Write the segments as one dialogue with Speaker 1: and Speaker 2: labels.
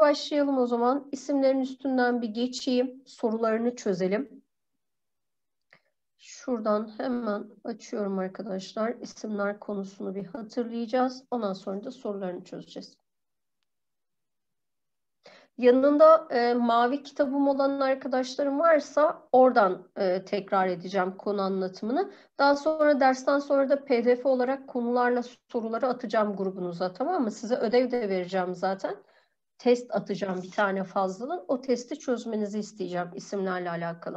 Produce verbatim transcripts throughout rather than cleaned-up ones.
Speaker 1: başlayalım o zaman. İsimlerin üstünden bir geçeyim. Sorularını çözelim. Şuradan hemen açıyorum arkadaşlar. İsimler konusunu bir hatırlayacağız. Ondan sonra da sorularını çözeceğiz. Yanında e, mavi kitabım olan arkadaşlarım varsa oradan e, tekrar edeceğim konu anlatımını. Daha sonra dersten sonra da P D F olarak konularla soruları atacağım grubunuza, tamam mı? Size ödev de vereceğim zaten. Test atacağım bir tane fazladan. O testi çözmenizi isteyeceğim isimlerle alakalı.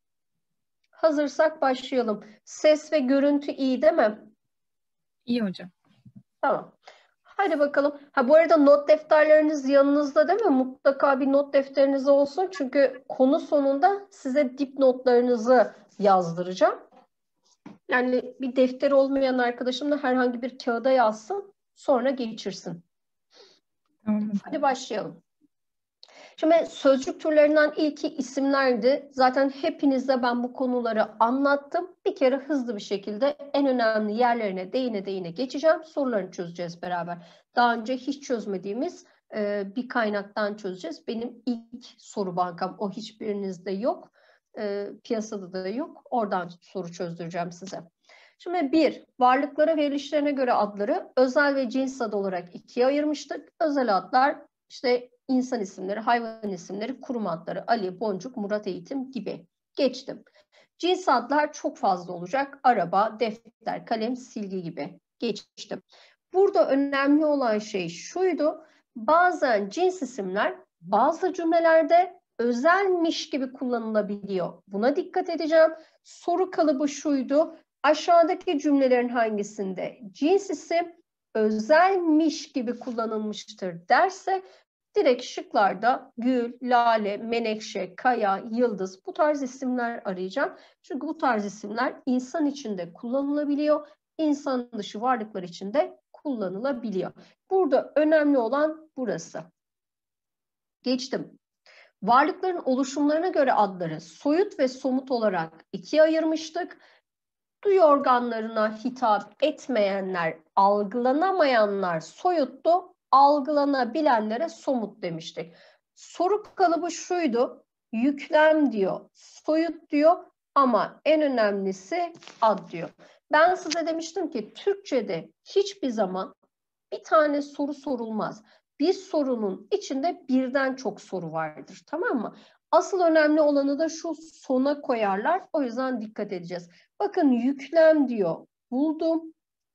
Speaker 1: Hazırsak başlayalım. Ses ve görüntü iyi değil mi?
Speaker 2: İyi hocam.
Speaker 1: Tamam. Hadi bakalım. Ha, bu arada not defterleriniz yanınızda değil mi? Mutlaka bir not defteriniz olsun. Çünkü konu sonunda size dipnotlarınızı yazdıracağım. Yani bir defteri olmayan arkadaşım da herhangi bir kağıda yazsın. Sonra geçirsin.
Speaker 2: Tamam.
Speaker 1: Hadi başlayalım. Şimdi sözcük türlerinden ilki isimlerdi. Zaten hepinize ben bu konuları anlattım. Bir kere hızlı bir şekilde en önemli yerlerine değine değine geçeceğim. Sorularını çözeceğiz beraber. Daha önce hiç çözmediğimiz e, bir kaynaktan çözeceğiz. Benim ilk soru bankam, o hiçbirinizde yok. E, piyasada da yok. Oradan soru çözdüreceğim size. Şimdi bir, varlıklara verilişlerine göre adları özel ve cins adı olarak ikiye ayırmıştık. Özel adlar işte insan isimleri, hayvan isimleri, kurum adları, Ali, Boncuk, Murat Eğitim gibi. Geçtim. Cins adlar çok fazla olacak. Araba, defter, kalem, silgi gibi. Geçtim. Burada önemli olan şey şuydu. Bazen cins isimler bazı cümlelerde özelmiş gibi kullanılabiliyor. Buna dikkat edeceğim. Soru kalıbı şuydu. Aşağıdaki cümlelerin hangisinde cins isim özelmiş gibi kullanılmıştır derse direkt şıklarda gül, lale, menekşe, kaya, yıldız bu tarz isimler arayacağım. Çünkü bu tarz isimler insan içinde kullanılabiliyor, insan dışı varlıklar içinde kullanılabiliyor. Burada önemli olan burası. Geçtim. Varlıkların oluşumlarına göre adları soyut ve somut olarak ikiye ayırmıştık. Duyu organlarına hitap etmeyenler, algılanamayanlar soyuttu, algılanabilenlere somut demiştik. Soru kalıbı şuydu, yüklem diyor, soyut diyor ama en önemlisi ad diyor. Ben size demiştim ki Türkçe'de hiçbir zaman bir tane soru sorulmaz. Bir sorunun içinde birden çok soru vardır, tamam mı? Asıl önemli olanı da şu sona koyarlar. O yüzden dikkat edeceğiz. Bakın yüklem diyor. Buldum.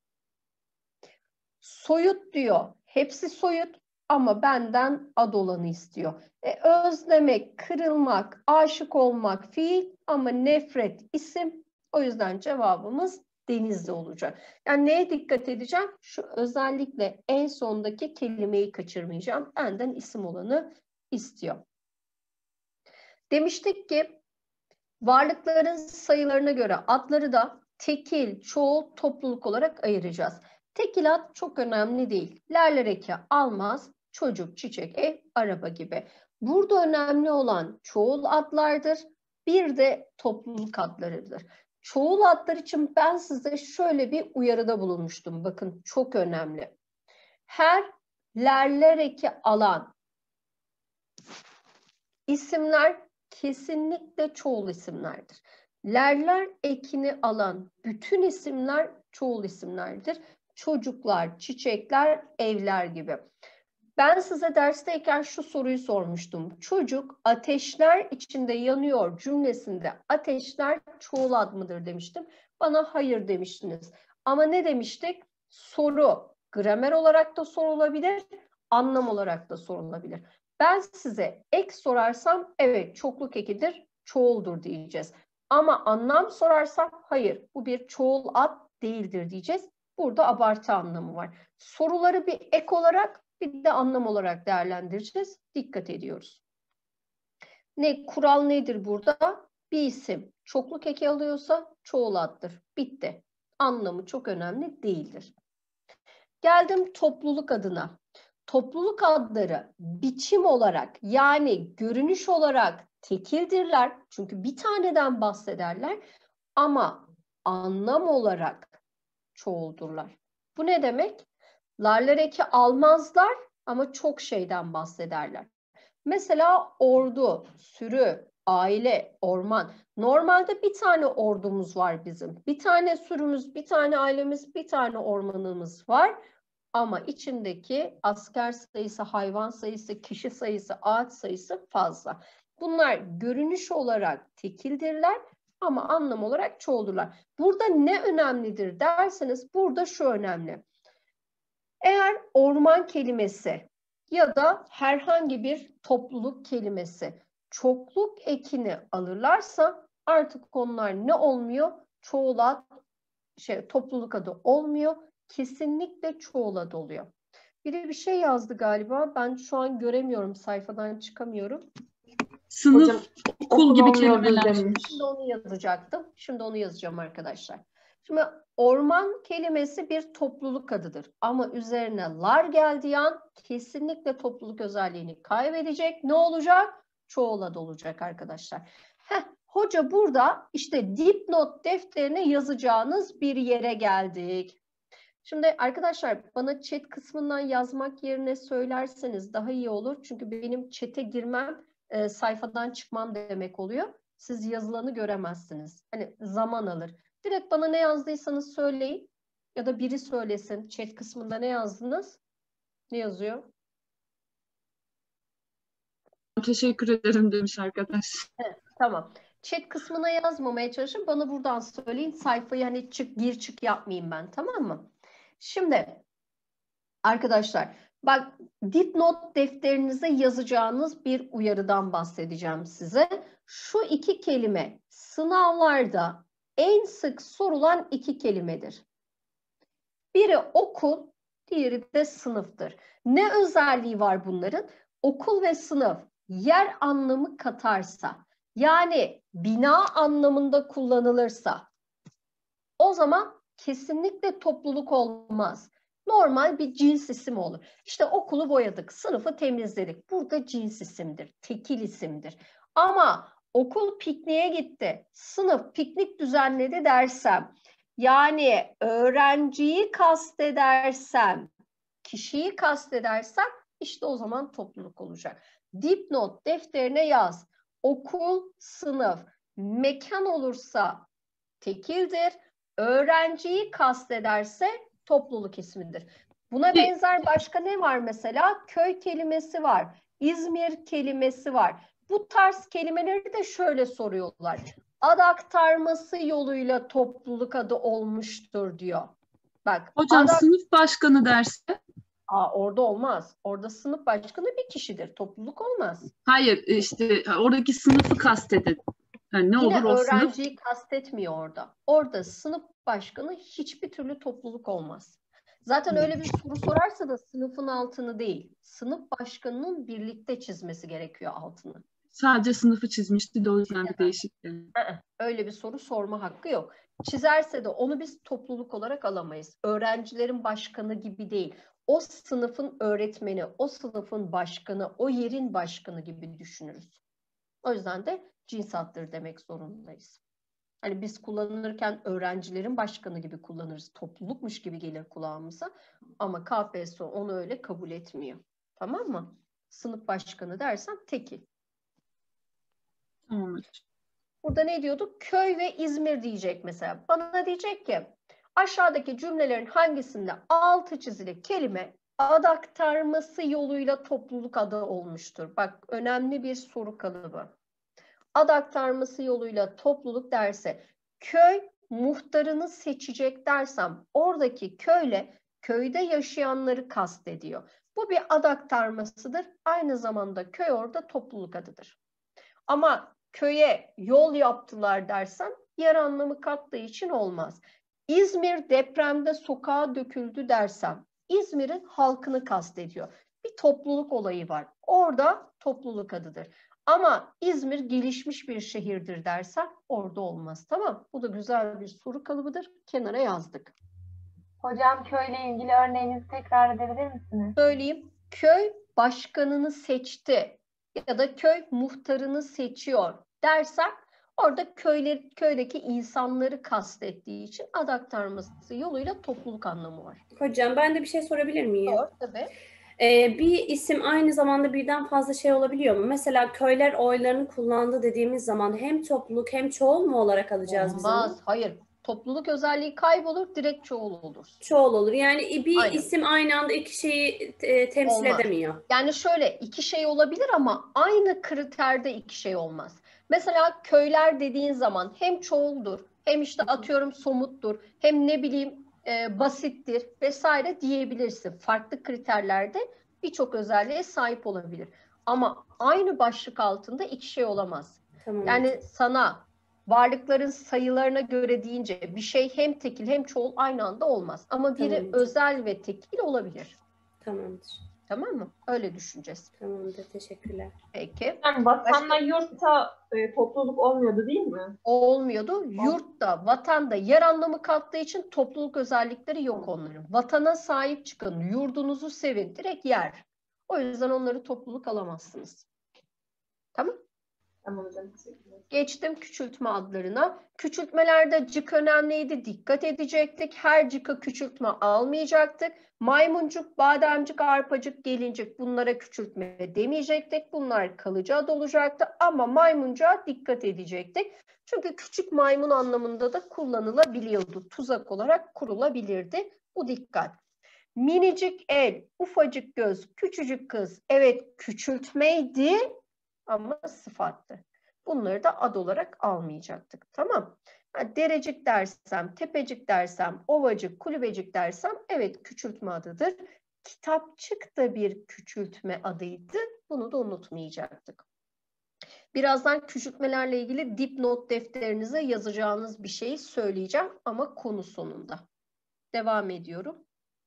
Speaker 1: Soyut diyor. Hepsi soyut ama benden ad olanı istiyor. E, özlemek, kırılmak, aşık olmak fiil ama nefret isim. O yüzden cevabımız Denizli olacak. Yani neye dikkat edeceğim? Şu özellikle en sondaki kelimeyi kaçırmayacağım. Benden isim olanı istiyor. Demiştik ki varlıkların sayılarına göre adları da tekil, çoğul, topluluk olarak ayıracağız. Tekil ad çok önemli değil. Lerler eki almaz, çocuk, çiçek, ev, araba gibi. Burada önemli olan çoğul adlardır. Bir de topluluk adlarıdır. Çoğul adlar için ben size şöyle bir uyarıda bulunmuştum. Bakın çok önemli. Her lerler eki alan isimler kesinlikle çoğul isimlerdir. Lerler ekini alan bütün isimler çoğul isimlerdir. Çocuklar, çiçekler, evler gibi. Ben size dersteyken şu soruyu sormuştum. Çocuk ateşler içinde yanıyor cümlesinde ateşler çoğul ad mıdır demiştim. Bana hayır demiştiniz. Ama ne demiştik? Soru gramer olarak da sorulabilir, anlam olarak da sorulabilir. Ben size ek sorarsam evet çokluk ekidir, çoğuldur diyeceğiz. Ama anlam sorarsam hayır bu bir çoğul ad değildir diyeceğiz. Burada abartı anlamı var. Soruları bir ek olarak bir de anlam olarak değerlendireceğiz. Dikkat ediyoruz. Ne kural nedir burada? Bir isim çokluk eki alıyorsa çoğul addır. Bitti. Anlamı çok önemli değildir. Geldim topluluk adına. Topluluk adları biçim olarak yani görünüş olarak tekildirler. Çünkü bir taneden bahsederler ama anlam olarak çoğuldurlar. Bu ne demek? Larlar eki almazlar ama çok şeyden bahsederler. Mesela ordu, sürü, aile, orman. Normalde bir tane ordumuz var bizim. Bir tane sürümüz, bir tane ailemiz, bir tane ormanımız var. Ama içindeki asker sayısı, hayvan sayısı, kişi sayısı, ağaç sayısı fazla. Bunlar görünüş olarak tekildirler ama anlam olarak çoğuldurlar. Burada ne önemlidir derseniz burada şu önemli. Eğer orman kelimesi ya da herhangi bir topluluk kelimesi çokluk ekini alırlarsa artık onlar ne olmuyor? Çoğul ad, şey, topluluk adı olmuyor. Kesinlikle çoğul adı oluyor. Biri bir şey yazdı galiba. Ben şu an göremiyorum. Sayfadan çıkamıyorum.
Speaker 3: Sınıf,
Speaker 1: Hocam,
Speaker 3: okul gibi kelimeler.
Speaker 1: Şimdi onu yazacaktım. Şimdi onu yazacağım arkadaşlar. Şimdi orman kelimesi bir topluluk adıdır. Ama üzerine lar geldiği an kesinlikle topluluk özelliğini kaybedecek. Ne olacak? Çoğul adı olacak arkadaşlar. Heh, hoca burada işte dipnot defterine yazacağınız bir yere geldik. Şimdi arkadaşlar bana chat kısmından yazmak yerine söylerseniz daha iyi olur. Çünkü benim chat'e girmem e, sayfadan çıkmam demek oluyor. Siz yazılanı göremezsiniz. Hani zaman alır. Direkt bana ne yazdıysanız söyleyin. Ya da biri söylesin. Chat kısmında ne yazdınız? Ne yazıyor?
Speaker 3: Teşekkür ederim demiş arkadaş.
Speaker 1: Evet, tamam. Chat kısmına yazmamaya çalışın. Bana buradan söyleyin. Sayfayı hani çık gir çık yapmayayım ben. Tamam mı? Şimdi arkadaşlar bak dipnot defterinize yazacağınız bir uyarıdan bahsedeceğim size. Şu iki kelime sınavlarda en sık sorulan iki kelimedir. Biri okul, diğeri de sınıftır. Ne özelliği var bunların? Okul ve sınıf yer anlamı katarsa, yani bina anlamında kullanılırsa o zaman kesinlikle topluluk olmaz. Normal bir cins isim olur. İşte okulu boyadık, sınıfı temizledik. Burada cins isimdir, tekil isimdir. Ama okul pikniğe gitti, sınıf piknik düzenledi dersem, yani öğrenciyi kastedersem, kişiyi kastedersem işte o zaman topluluk olacak. Dipnot defterine yaz. Okul, sınıf, mekan olursa tekildir. Öğrenciyi kastederse topluluk ismidir. Buna benzer başka ne var mesela? Köy kelimesi var. İzmir kelimesi var. Bu tarz kelimeleri de şöyle soruyorlar. Ad aktarması yoluyla topluluk adı olmuştur diyor. Bak.
Speaker 3: Hocam
Speaker 1: ad
Speaker 3: sınıf başkanı derse?
Speaker 1: Aa, orada olmaz. Orada sınıf başkanı bir kişidir. Topluluk olmaz.
Speaker 3: Hayır işte oradaki sınıfı kastedin. Yani ne
Speaker 1: Yine
Speaker 3: olur o
Speaker 1: öğrenciyi
Speaker 3: sınıf?
Speaker 1: kastetmiyor orada. Orada sınıf başkanı hiçbir türlü topluluk olmaz. Zaten öyle bir soru sorarsa da sınıfın altını değil, sınıf başkanının birlikte çizmesi gerekiyor altını.
Speaker 3: Sadece sınıfı çizmişti de o yüzden bir değişiklik.
Speaker 1: Öyle bir soru sorma hakkı yok. Çizerse de onu biz topluluk olarak alamayız. Öğrencilerin başkanı gibi değil. O sınıfın öğretmeni, o sınıfın başkanı, o yerin başkanı gibi düşünürüz. O yüzden de cins addır demek zorundayız. Hani biz kullanırken öğrencilerin başkanı gibi kullanırız. Toplulukmuş gibi gelir kulağımıza. Ama K P S S onu öyle kabul etmiyor. Tamam mı? Sınıf başkanı dersen tekil.
Speaker 3: Tamam.
Speaker 1: Burada ne diyorduk? Köy ve İzmir diyecek mesela. Bana diyecek ki aşağıdaki cümlelerin hangisinde altı çizili kelime ad aktarması yoluyla topluluk adı olmuştur? Bak önemli bir soru kalıbı. Ad aktarması yoluyla topluluk derse köy muhtarını seçecek dersem oradaki köyle köyde yaşayanları kastediyor. Bu bir ad aktarmasıdır. Aynı zamanda köy orada topluluk adıdır. Ama köye yol yaptılar dersem yer anlamı kattığı için olmaz. İzmir depremde sokağa döküldü dersem İzmir'in halkını kastediyor. Bir topluluk olayı var. Orada topluluk adıdır. Ama İzmir gelişmiş bir şehirdir dersen orada olmaz. Tamam. Bu da güzel bir soru kalıbıdır. Kenara yazdık.
Speaker 4: Hocam köyle ilgili örneğinizi tekrar edebilir misiniz?
Speaker 1: Söyleyeyim. Köy başkanını seçti ya da köy muhtarını seçiyor dersek orada köyler, köydeki insanları kastettiği için ad aktarması yoluyla topluluk anlamı var.
Speaker 5: Hocam ben de bir şey sorabilir miyim?
Speaker 1: Doğru tabii.
Speaker 5: Ee, bir isim aynı zamanda birden fazla şey olabiliyor mu? Mesela köyler oylarını kullandı dediğimiz zaman hem topluluk hem çoğul mu olarak alacağız biz onu?
Speaker 1: Olmaz. Hayır. Topluluk özelliği kaybolur, direkt çoğul olur.
Speaker 5: Çoğul olur. Yani bir
Speaker 1: Aynen.
Speaker 5: isim aynı anda iki şeyi e, temsil
Speaker 1: Olmaz.
Speaker 5: edemiyor.
Speaker 1: Yani şöyle iki şey olabilir ama aynı kriterde iki şey olmaz. Mesela köyler dediğin zaman hem çoğuldur, hem işte atıyorum somuttur, hem ne bileyim e, basittir vesaire diyebilirsin. Farklı kriterlerde birçok özelliğe sahip olabilir. Ama aynı başlık altında iki şey olamaz.
Speaker 5: Tamam.
Speaker 1: Yani sana varlıkların sayılarına göre deyince bir şey hem tekil hem çoğul aynı anda olmaz. Ama biri
Speaker 5: Tamam.
Speaker 1: özel ve tekil olabilir.
Speaker 5: Tamamdır.
Speaker 1: Tamam mı? Öyle düşüneceğiz.
Speaker 5: Tamamdır. Teşekkürler.
Speaker 1: Peki.
Speaker 6: Yani vatanla yurtta e, topluluk olmuyordu değil mi?
Speaker 1: Olmuyordu. Yurtta, vatanda yer anlamı kattığı için topluluk özellikleri yok onların. Vatana sahip çıkın, yurdunuzu sevin. Direkt yer. O yüzden onları topluluk alamazsınız. Tamam.
Speaker 6: Tamam hocam, teşekkürler.
Speaker 1: Geçtim küçültme adlarına. Küçültmelerde cık önemliydi. Dikkat edecektik. Her cıka küçültme almayacaktık. Maymuncuk, bademcik, arpacık, gelincik bunlara küçültme demeyecektik. Bunlar kalıcı ad olacaktı ama maymuncuğa dikkat edecektik. Çünkü küçük maymun anlamında da kullanılabiliyordu. Tuzak olarak kurulabilirdi. Bu dikkat. Minicik el, ufacık göz, küçücük kız. Evet küçültmeydi ama sıfattı. Bunları da ad olarak almayacaktık. Tamam. Ha, derecik dersem, tepecik dersem, ovacık, kulübecik dersem evet küçültme adıdır. Kitapçık da bir küçültme adıydı. Bunu da unutmayacaktık. Birazdan küçültmelerle ilgili dipnot defterinize yazacağınız bir şeyi söyleyeceğim ama konu sonunda. Devam ediyorum.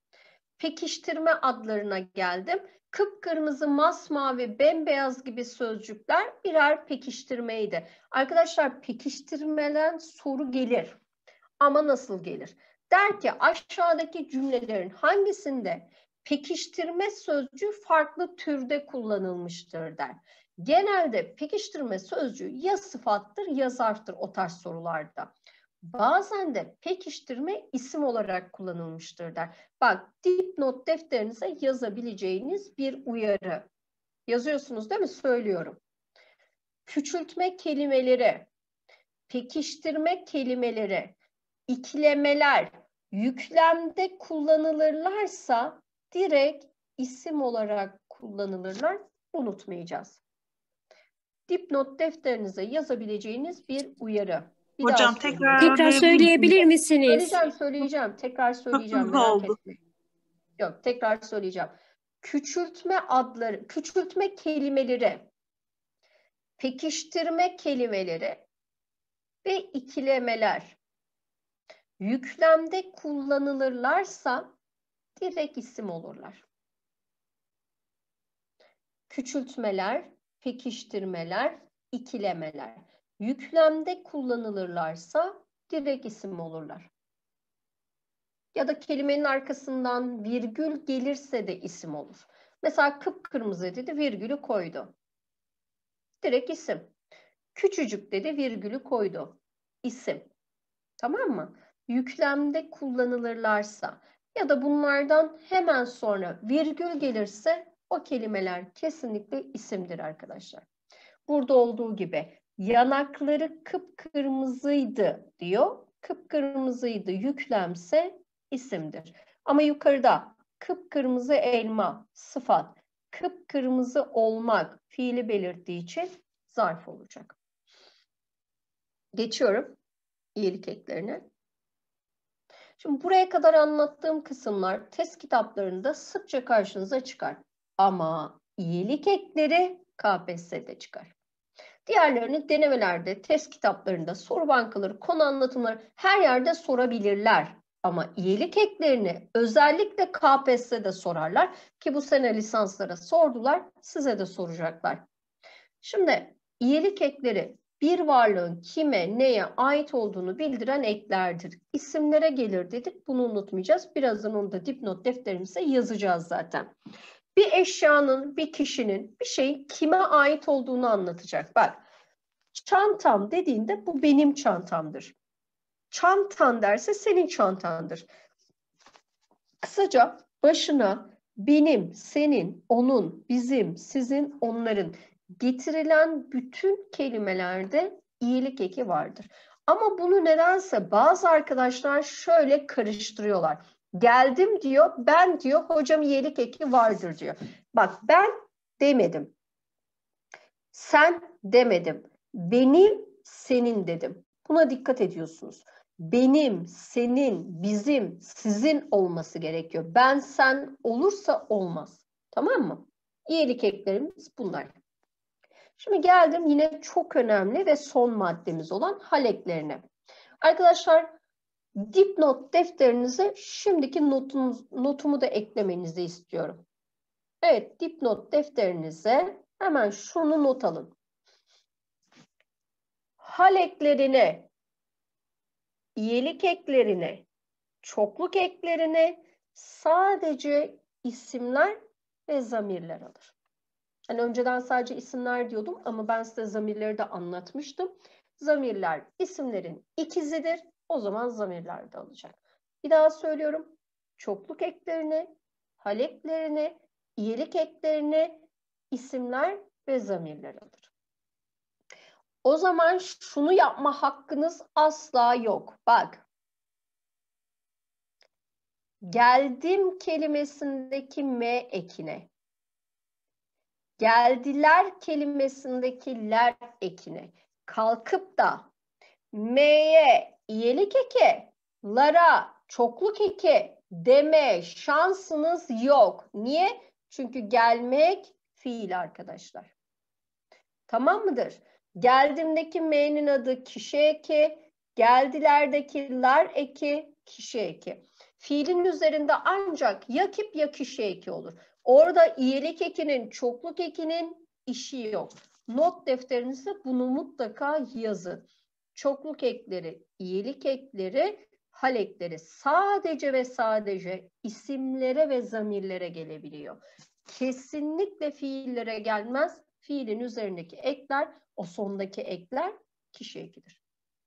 Speaker 1: Pekiştirme adlarına geldim. Kıpkırmızı, masmavi, bembeyaz gibi sözcükler birer pekiştirmeydi. Arkadaşlar pekiştirmeden soru gelir. Ama nasıl gelir? Der ki aşağıdaki cümlelerin hangisinde pekiştirme sözcüğü farklı türde kullanılmıştır der. Genelde pekiştirme sözcüğü ya sıfattır ya zarftır o tarz sorularda. Bazen de pekiştirme isim olarak kullanılmıştır der. Bak dipnot defterinize yazabileceğiniz bir uyarı. Yazıyorsunuz değil mi? Söylüyorum. Küçültme kelimeleri, pekiştirme kelimeleri, ikilemeler yüklemde kullanılırlarsa direkt isim olarak kullanılırlar. Unutmayacağız. Dipnot defterinize yazabileceğiniz bir uyarı. Bir
Speaker 3: Hocam
Speaker 1: daha
Speaker 3: tekrar
Speaker 7: Tekrar söyleyebilir misiniz?
Speaker 1: Söyleyeceğim, söyleyeceğim. Tekrar söyleyeceğim.
Speaker 3: hızlı
Speaker 1: Merak
Speaker 3: oldu.
Speaker 1: etmeyin. Yok, tekrar söyleyeceğim. Küçültme adları, küçültme kelimeleri, pekiştirme kelimeleri ve ikilemeler yüklemde kullanılırlarsa direkt isim olurlar. Küçültmeler, pekiştirmeler, ikilemeler yüklemde kullanılırlarsa direkt isim olurlar. Ya da kelimenin arkasından virgül gelirse de isim olur. Mesela kıpkırmızı dedi, virgülü koydu. Direkt isim. Küçücük dedi, virgülü koydu. İsim. Tamam mı? Yüklemde kullanılırlarsa ya da bunlardan hemen sonra virgül gelirse o kelimeler kesinlikle isimdir arkadaşlar. Burada olduğu gibi yanakları kıpkırmızıydı diyor. Kıpkırmızıydı yüklemse isimdir. Ama yukarıda kıpkırmızı elma sıfat, kıpkırmızı olmak fiili belirttiği için zarf olacak. Geçiyorum iyilik eklerine. Şimdi buraya kadar anlattığım kısımlar test kitaplarında sıkça karşınıza çıkar. Ama iyilik ekleri K P S S'de çıkar. Diğerlerini denemelerde, test kitaplarında, soru bankaları, konu anlatımları her yerde sorabilirler. Ama iyilik eklerini özellikle K P S S'de sorarlar ki bu sene lisanslara sordular, size de soracaklar. Şimdi iyilik ekleri bir varlığın kime, neye ait olduğunu bildiren eklerdir. İsimlere gelir dedik, bunu unutmayacağız. Birazdan onu da dipnot defterimize yazacağız zaten. Bir eşyanın, bir kişinin, bir şeyin kime ait olduğunu anlatacak. Bak, çantam dediğinde bu benim çantamdır. Çantan derse senin çantandır. Kısaca başına benim, senin, onun, bizim, sizin, onların getirilen bütün kelimelerde iyilik eki vardır. Ama bunu nedense bazı arkadaşlar şöyle karıştırıyorlar. Geldim diyor, ben diyor, hocam iyilik eki vardır diyor. Bak ben demedim. Sen demedim. Benim, senin dedim. Buna dikkat ediyorsunuz. Benim, senin, bizim, sizin olması gerekiyor. Ben, sen olursa olmaz. Tamam mı? İyilik eklerimiz bunlar. Şimdi geldim yine çok önemli ve son maddemiz olan hal eklerine. Arkadaşlar dipnot defterinize şimdiki notunuz, notumu da eklemenizi istiyorum. Evet, dipnot defterinize hemen şunu not alın. Hal eklerine, iyilik eklerine, çokluk eklerine sadece isimler ve zamirler alır. Yani önceden sadece isimler diyordum ama ben size zamirleri de anlatmıştım. Zamirler isimlerin ikizidir. O zaman zamirler de alacak. Bir daha söylüyorum. Çokluk eklerine, hal eklerine, iyilik eklerine isimler ve zamirler alır. O zaman şunu yapma hakkınız asla yok. Bak. Geldim kelimesindeki M ekine, geldiler kelimesindeki ler ekine kalkıp da M'ye iyilik eki, lara çokluk eki deme şansınız yok. Niye? Çünkü gelmek fiil arkadaşlar. Tamam mıdır? Geldimdeki M'nin adı kişi eki, geldilerdeki lar eki, kişi eki. Fiilin üzerinde ancak ya kip ya kişi eki olur. Orada iyilik ekinin, çokluk ekinin işi yok. Not defterinize bunu mutlaka yazın. Çokluk ekleri, iyilik ekleri, hal ekleri sadece ve sadece isimlere ve zamirlere gelebiliyor. Kesinlikle fiillere gelmez. Fiilin üzerindeki ekler, o sondaki ekler kişi ekidir.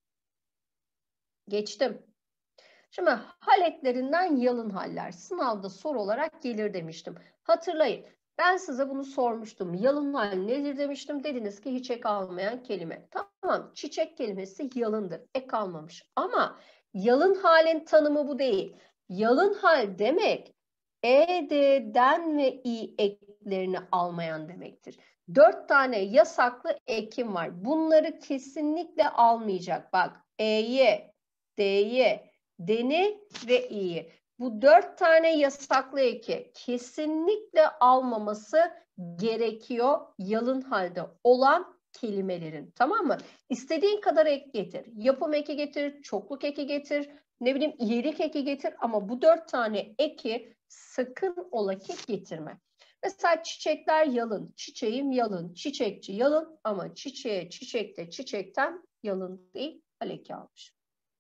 Speaker 1: Geçtim. Şimdi hal eklerinden yalın haller. Sınavda soru olarak gelir demiştim. Hatırlayın. Ben size bunu sormuştum. Yalın hal nedir demiştim. Dediniz ki hiç ek almayan kelime. Tamam. Çiçek kelimesi yalındır. Ek almamış. Ama yalın halin tanımı bu değil. Yalın hal demek E, D, den ve i eklerini almayan demektir. Dört tane yasaklı ekim var. Bunları kesinlikle almayacak. Bak E'ye, D'ye, deni ve i'yi. Bu dört tane yasaklı eki kesinlikle almaması gerekiyor yalın halde olan kelimelerin. Tamam mı? İstediğin kadar ek getir. Yapım eki getir, çokluk eki getir, ne bileyim iyilik eki getir ama bu dört tane eki sakın ola ki getirme. Mesela çiçekler yalın, çiçeğim yalın, çiçekçi yalın ama çiçeğe, çiçekte, çiçekten yalın değil, haleki almış.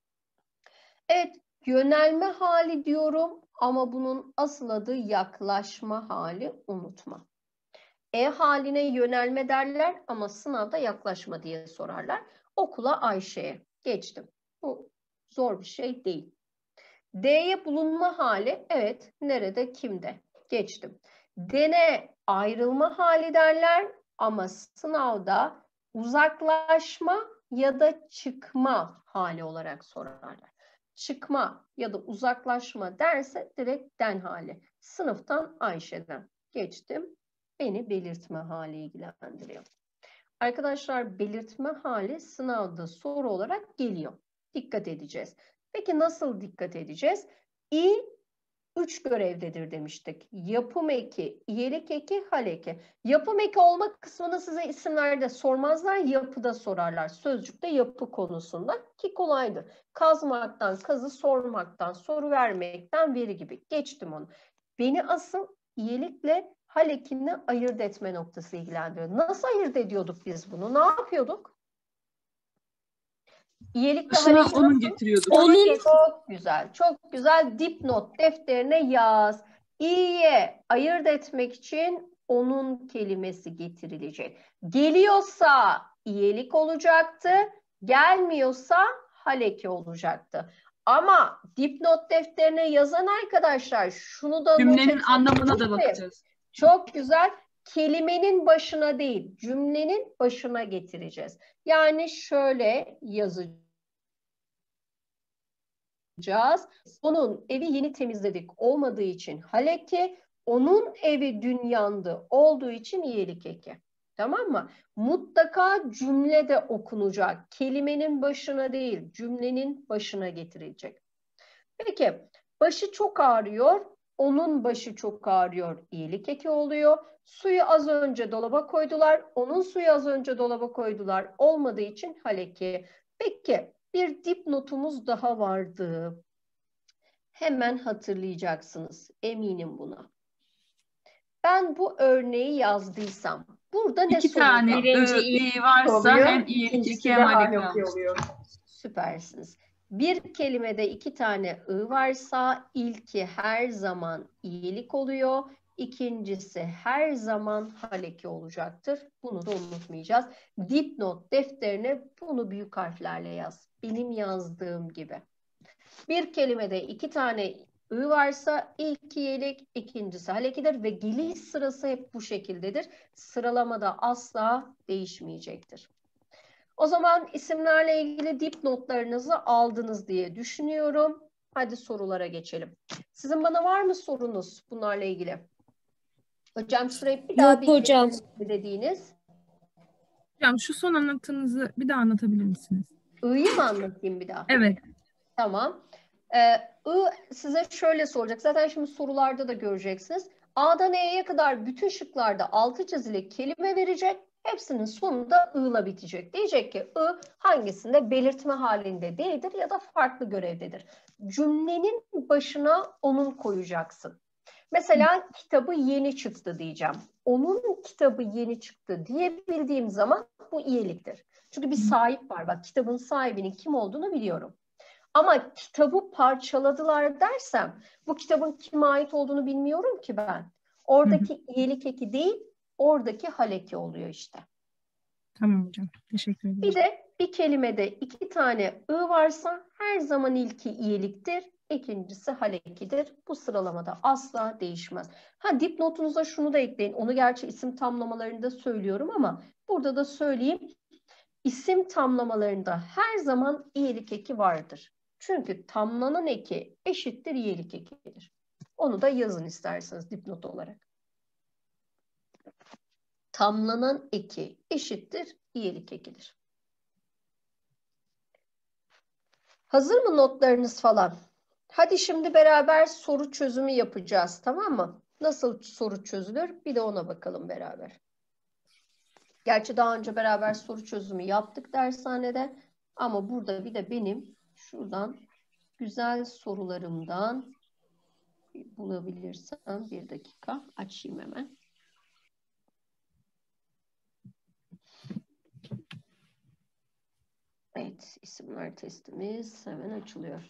Speaker 1: Evet, yönelme hali diyorum ama bunun asıl adı yaklaşma hali, unutma. E haline yönelme derler ama sınavda yaklaşma diye sorarlar. Okula Ayşe'ye geçtim. Bu zor bir şey değil. D'ye bulunma hali, evet, nerede, kimde? Geçtim. Dene ayrılma hali derler ama sınavda uzaklaşma ya da çıkma hali olarak sorarlar. Çıkma ya da uzaklaşma derse direkt den hali. Sınıftan Ayşe'den geçtim. Beni belirtme hali ilgilendiriyor. Arkadaşlar belirtme hali sınavda soru olarak geliyor. Dikkat edeceğiz. Peki nasıl dikkat edeceğiz? İ üç görevdedir demiştik. Yapım eki, iyilik eki, hal eki. Yapım eki olma kısmını size isimlerde sormazlar, yapıda sorarlar. Sözcükte yapı konusunda ki kolaydır. Kazmaktan, kazı sormaktan, soru vermekten veri gibi. Geçtim onu. Beni asıl iyilikle hal ekini ayırt etme noktası ilgilendiriyor. Nasıl ayırt ediyorduk biz bunu? Ne yapıyorduk? İyilikle
Speaker 3: Başına
Speaker 1: hal
Speaker 3: onun getiriyorduk.
Speaker 1: Onun çok güzel, çok güzel dipnot defterine yaz. İyiye ayırt etmek için onun kelimesi getirilecek. Geliyorsa iyilik olacaktı, gelmiyorsa hal eki olacaktı. Ama dipnot defterine yazan arkadaşlar şunu da not
Speaker 3: Cümlenin
Speaker 1: etmeyi
Speaker 3: anlamına da
Speaker 1: unutmayın.
Speaker 3: bakacağız.
Speaker 1: Çok güzel. Kelimenin başına değil, cümlenin başına getireceğiz. Yani şöyle yazacağız. Onun evi yeni temizledik olmadığı için haleki, onun evi dün yandı olduğu için iyilik eki. Tamam mı? Mutlaka cümlede okunacak. Kelimenin başına değil, cümlenin başına getirilecek. Peki, başı çok ağrıyor. Onun başı çok ağrıyor. İyilik eki oluyor. Suyu az önce dolaba koydular. Onun suyu az önce dolaba koydular. Olmadığı için haleki. Peki, bir dipnotumuz daha vardı. Hemen hatırlayacaksınız. Eminim buna. Ben bu örneği yazdıysam burada ne
Speaker 3: İki
Speaker 1: soracağım?
Speaker 3: tane
Speaker 6: Birinci
Speaker 3: ı,
Speaker 6: iyi
Speaker 3: i varsa
Speaker 6: oluyor,
Speaker 3: hem iyilik
Speaker 6: İkincisi
Speaker 3: eki
Speaker 6: de
Speaker 3: hem haleki
Speaker 6: haleki
Speaker 3: almış.
Speaker 6: oluyor.
Speaker 1: Süpersiniz. Bir kelimede iki tane ı varsa ilki her zaman iyilik oluyor. İkincisi her zaman haleki olacaktır. Bunu da unutmayacağız. Dipnot defterine bunu büyük harflerle yaz. Benim yazdığım gibi. Bir kelimede iki tane ı varsa ilk iyilik, ikincisi halekidir ve geliş sırası hep bu şekildedir. Sıralamada asla değişmeyecektir. O zaman isimlerle ilgili dipnotlarınızı aldınız diye düşünüyorum. Hadi sorulara geçelim. Sizin bana var mı sorunuz bunlarla ilgili? Hocam şurayı bir daha
Speaker 7: Yok
Speaker 1: bir
Speaker 7: hocam.
Speaker 1: dediğiniz.
Speaker 2: Hocam şu son anlattığınızı bir daha anlatabilir misiniz?
Speaker 1: I'yı mı anlatayım bir daha?
Speaker 2: Evet.
Speaker 1: Tamam. Ee, I size şöyle soracak. Zaten şimdi sorularda da göreceksiniz. A'dan E'ye kadar bütün şıklarda altı çizili kelime verecek. Hepsinin sonunda ı'la bitecek. Diyecek ki I hangisinde belirtme halinde değildir ya da farklı görevdedir. Cümlenin başına onun koyacaksın. Mesela kitabı yeni çıktı diyeceğim. Onun kitabı yeni çıktı diyebildiğim zaman bu iyiliktir. Çünkü bir sahip var. Bak kitabın sahibinin kim olduğunu biliyorum. Ama kitabı parçaladılar dersem bu kitabın kime ait olduğunu bilmiyorum ki ben. Oradaki iyilik eki değil, oradaki haleki oluyor işte.
Speaker 2: Tamam hocam. Teşekkür ederim.
Speaker 1: Bir de bir kelimede iki tane ı varsa her zaman ilki iyiliktir, ikincisi halekidir. Bu sıralamada asla değişmez. Ha dipnotunuza şunu da ekleyin. Onu gerçi isim tamlamalarında söylüyorum ama burada da söyleyeyim. İsim tamlamalarında her zaman iyilik eki vardır. Çünkü tamlanan eki eşittir iyilik ekidir. Onu da yazın isterseniz dipnot olarak. Tamlanan eki eşittir iyilik ekidir. Hazır mı notlarınız falan? Hadi şimdi beraber soru çözümü yapacağız, tamam mı? Nasıl soru çözülür? Bir de ona bakalım beraber. Gerçi daha önce beraber soru çözümü yaptık dershanede. Ama burada bir de benim şuradan güzel sorularımdan bulabilirsem bir dakika açayım hemen. Evet, isimler testimiz hemen açılıyor.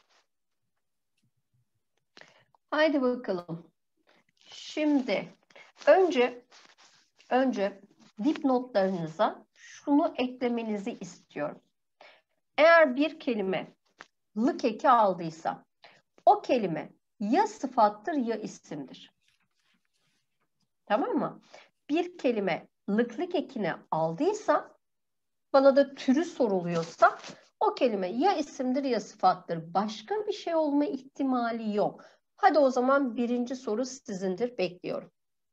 Speaker 1: Haydi bakalım. Şimdi önce önce dipnotlarınıza şunu eklemenizi istiyorum. Eğer bir kelime lık eki aldıysa o kelime ya sıfattır ya isimdir. Tamam mı? Bir kelime lıklık ekini aldıysa bana da türü soruluyorsa o kelime ya isimdir ya sıfattır. Başka bir şey olma ihtimali yok. Hadi o zaman birinci soru sizindir. Bekliyorum.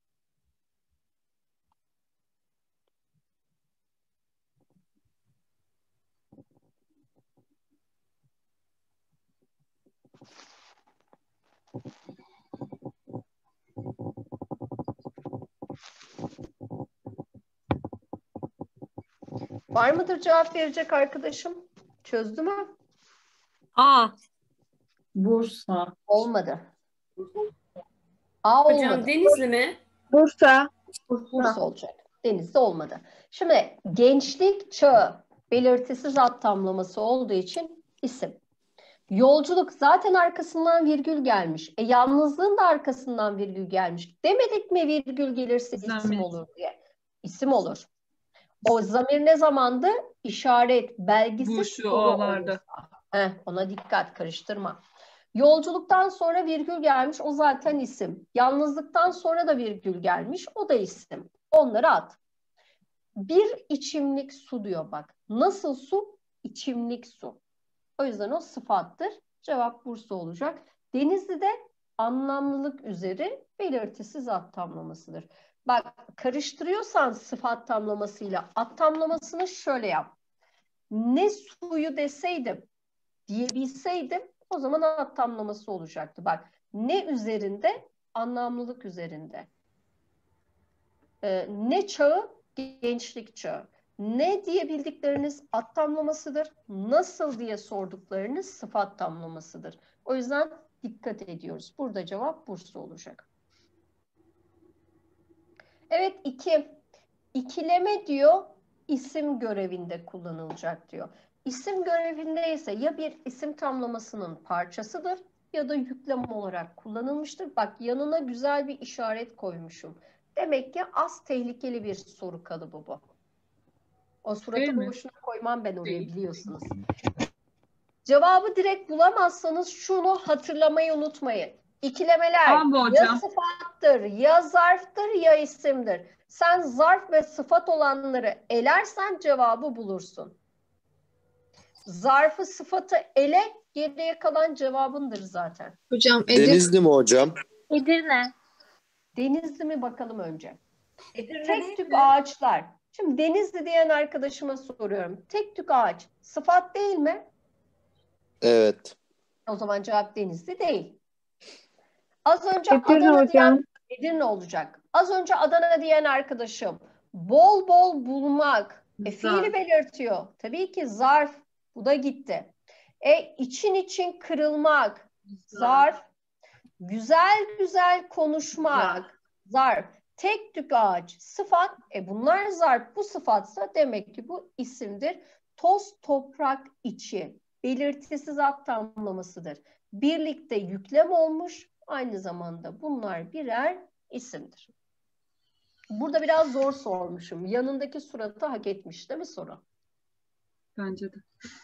Speaker 1: Var mıdır cevap verecek arkadaşım? Çözdü mü?
Speaker 7: A.
Speaker 6: Bursa.
Speaker 1: Olmadı. A olmadı.
Speaker 5: Hocam Denizli mi?
Speaker 6: Bursa.
Speaker 1: Bursa olacak. Denizli olmadı. Şimdi gençlik çağı belirtisi zat tamlaması olduğu için isim. Yolculuk zaten arkasından virgül gelmiş. E yalnızlığın da arkasından virgül gelmiş. Demedik mi virgül gelirse isim
Speaker 3: Zamir.
Speaker 1: olur diye. İsim olur. O zamir ne zamandı? İşaret, belgisi
Speaker 3: Bu şu
Speaker 1: soru
Speaker 3: olarda.
Speaker 1: olursa. Heh, ona dikkat, karıştırma. Yolculuktan sonra virgül gelmiş, o zaten isim. Yalnızlıktan sonra da virgül gelmiş, o da isim. Onları at. Bir içimlik su diyor bak. Nasıl su? İçimlik su. O yüzden o sıfattır. Cevap Bursa olacak. Denizli'de anlamlılık üzeri belirtisi zat tamlamasıdır. Bak, karıştırıyorsan sıfat tamlamasıyla at tamlamasını şöyle yap. Ne suyu deseydim, diyebilseydim o zaman at tamlaması olacaktı. Bak, ne üzerinde? Anlamlılık üzerinde. Ee, ne çağı? Gençlik çağı. Ne diyebildikleriniz at tamlamasıdır. Nasıl diye sorduklarınız sıfat tamlamasıdır. O yüzden dikkat ediyoruz. Burada cevap Bursa olacak. Evet, iki. İkileme diyor, isim görevinde kullanılacak diyor. İsim görevinde ise ya bir isim tamlamasının parçasıdır ya da yüklem olarak kullanılmıştır. Bak, yanına güzel bir işaret koymuşum. Demek ki az tehlikeli bir soru kalıbı bu. O suratı boşuna koymam ben oraya, biliyorsunuz. Cevabı direkt bulamazsanız şunu hatırlamayı unutmayın. İkilemeler
Speaker 3: Tamam
Speaker 1: ya sıfattır, ya zarftır, ya isimdir. Sen zarf ve sıfat olanları elersen cevabı bulursun. Zarfı, sıfatı ele, geriye kalan cevabındır zaten.
Speaker 7: Hocam Edirne.
Speaker 8: Denizli mi hocam?
Speaker 7: Edirne.
Speaker 1: Denizli mi bakalım önce.
Speaker 4: Edirne
Speaker 1: Tek
Speaker 4: değil
Speaker 1: tük
Speaker 4: mi?
Speaker 1: ağaçlar. Şimdi Denizli diyen arkadaşıma soruyorum. Tek tük ağaç sıfat değil mi?
Speaker 8: Evet.
Speaker 1: O zaman cevap Denizli değil. Az önce
Speaker 7: Edirne
Speaker 1: Adana
Speaker 7: hocam.
Speaker 1: diyen Edirne olacak. Az önce Adana diyen arkadaşım bol bol bulmak. E, fiili belirtiyor. Tabii ki zarf. Bu da gitti. E, için için kırılmak. Zarf. Güzel güzel konuşmak. Zarf. Tek tük ağaç. Sıfat. E, bunlar zarf. Bu sıfatsa demek ki bu isimdir. Toz toprak içi. Belirtisiz zat tamlamasıdır. Birlikte yüklem olmuş. Aynı zamanda bunlar birer isimdir. Burada biraz zor sormuşum. Yanındaki suratı hak etmiş değil mi soru?
Speaker 3: Bence de.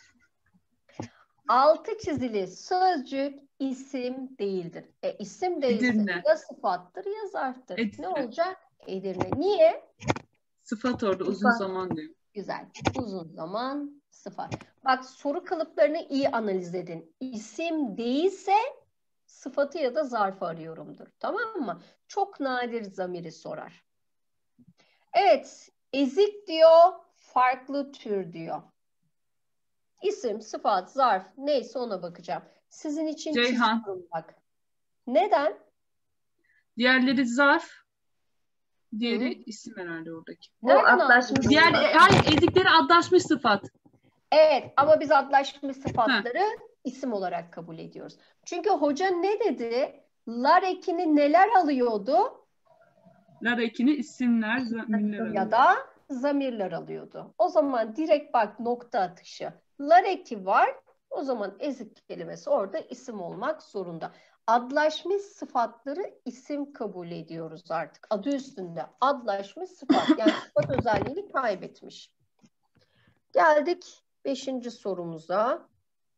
Speaker 1: Altı çizili sözcük isim değildir. E, isim değilse
Speaker 3: Edirne.
Speaker 1: ya sıfattır ya zarftır.
Speaker 3: Edirne.
Speaker 1: Ne olacak? Edirne. Niye?
Speaker 3: Sıfat orada uzun zaman diyor.
Speaker 1: Güzel. Uzun zaman sıfat. Bak, soru kalıplarını iyi analiz edin. İsim değilse sıfatı ya da zarfı arıyorumdur. Tamam mı? Çok nadir zamiri sorar. Evet. Ezik diyor. Farklı tür diyor. İsim, sıfat, zarf neyse ona bakacağım. Sizin için
Speaker 3: Ceyhan.
Speaker 1: çiziyorum bak. Neden?
Speaker 3: Diğerleri zarf. Diğeri
Speaker 1: Hı.
Speaker 3: isim herhalde oradaki.
Speaker 4: Bu
Speaker 1: Nereden
Speaker 4: atlaşmış.
Speaker 1: aldın?
Speaker 3: Diğer, hayır, ezikleri adlaşmış sıfat.
Speaker 1: Evet, ama biz adlaşmış sıfatları isim olarak kabul ediyoruz. Çünkü hoca ne dedi? Lar ekini neler alıyordu?
Speaker 3: Lar ekini isimler, zamirler.
Speaker 1: Ya da zamirler alıyordu. O zaman direkt bak, nokta atışı. Lar eki var. O zaman ezik kelimesi orada isim olmak zorunda. Adlaşmış sıfatları isim kabul ediyoruz artık. Adı üstünde adlaşmış sıfat. Yani sıfat özelliğini kaybetmiş. Geldik beşinci sorumuza.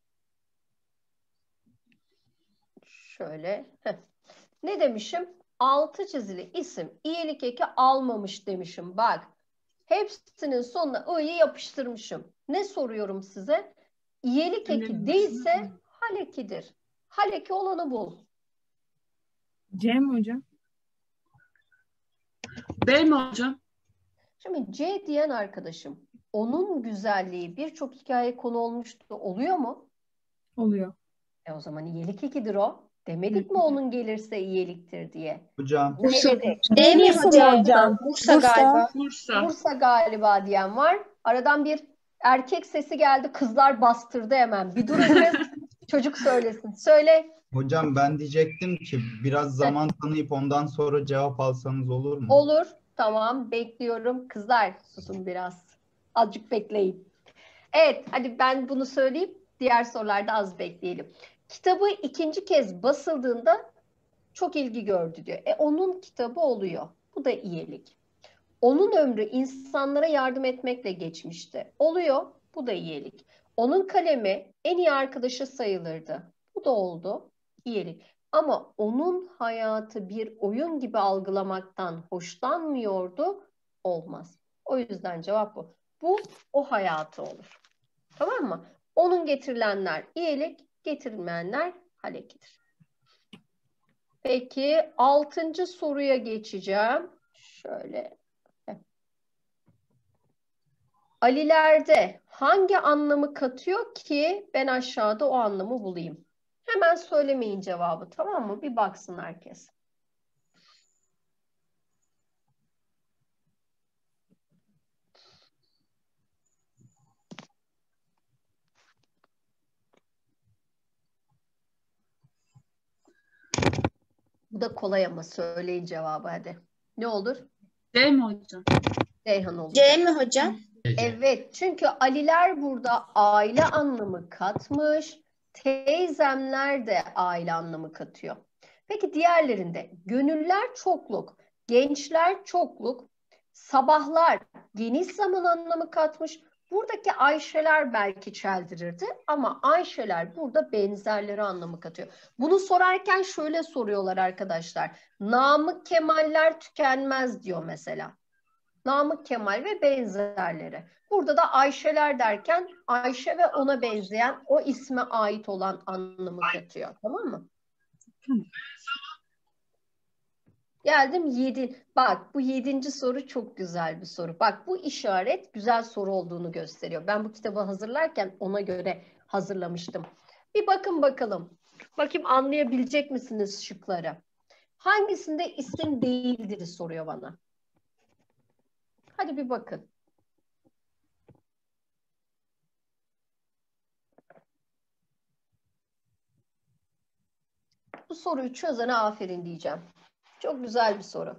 Speaker 1: Şöyle. Heh. Ne demişim? Altı çizili isim iyilik eki almamış demişim. Bak. Hepsinin sonuna ı'yı yapıştırmışım. Ne soruyorum size? İyilik eki değilse hal ekidir. Hal eki olanı bul.
Speaker 2: C mi hocam?
Speaker 3: B mi hocam?
Speaker 1: Şimdi C diyen arkadaşım, onun güzelliği birçok hikaye konu olmuştu. Oluyor mu?
Speaker 2: Oluyor.
Speaker 1: E o zaman iyilik ekidir o. Demedik mi onun gelirse iyiliktir diye?
Speaker 9: Hocam.
Speaker 1: Ne dedik?
Speaker 7: D mi hocam? Bursa galiba.
Speaker 3: Bursa.
Speaker 1: Bursa galiba diyen var. Aradan bir erkek sesi geldi. Kızlar bastırdı hemen. Bir durun kız. Çocuk söylesin. Söyle.
Speaker 9: Hocam ben diyecektim ki biraz zaman tanıyıp ondan sonra cevap alsanız olur mu?
Speaker 1: Olur. Tamam. Bekliyorum. Kızlar susun biraz. Azıcık bekleyin. Evet. Hadi ben bunu söyleyeyim. Diğer sorularda az bekleyelim. Kitabı ikinci kez basıldığında çok ilgi gördü diyor. E onun kitabı oluyor. Bu da iyilik. Onun ömrü insanlara yardım etmekle geçmişti. Oluyor. Bu da iyilik. Onun kalemi en iyi arkadaşı sayılırdı. Bu da oldu. İyilik. Ama onun hayatı bir oyun gibi algılamaktan hoşlanmıyordu. Olmaz. O yüzden cevap bu. Bu o hayatı olur. Tamam mı? Onun getirilenler iyilik, getirilmeyenler halekidir. Peki altıncı soruya geçeceğim. Şöyle. Ali'lerde hangi anlamı katıyor ki ben aşağıda o anlamı bulayım? Hemen söylemeyin cevabı, tamam mı? Bir baksın herkes. Bu da kolay ama söyleyin cevabı hadi. Ne olur?
Speaker 3: C mi hocam?
Speaker 1: Ceyhan olur.
Speaker 7: C mi hocam?
Speaker 1: Evet, çünkü Aliler burada aile anlamı katmış, teyzemler de aile anlamı katıyor. Peki diğerlerinde gönüller çokluk, gençler çokluk, sabahlar geniş zaman anlamı katmış. Buradaki Ayşeler belki çeldirirdi ama Ayşeler burada benzerleri anlamı katıyor. Bunu sorarken şöyle soruyorlar arkadaşlar. Namık Kemaller tükenmez diyor mesela. Namık Kemal ve benzerleri. Burada da Ayşeler derken Ayşe ve ona benzeyen, o isme ait olan anlamı katıyor. Tamam mı? Geldim yedi. Bak bu yedinci soru çok güzel bir soru. Bak bu işaret güzel soru olduğunu gösteriyor. Ben bu kitabı hazırlarken ona göre hazırlamıştım. Bir bakın bakalım. Bakayım anlayabilecek misiniz şıkları? Hangisinde isim değildir soruyor bana. Hadi bir bakın. Bu soruyu çözene aferin diyeceğim. Çok güzel bir soru.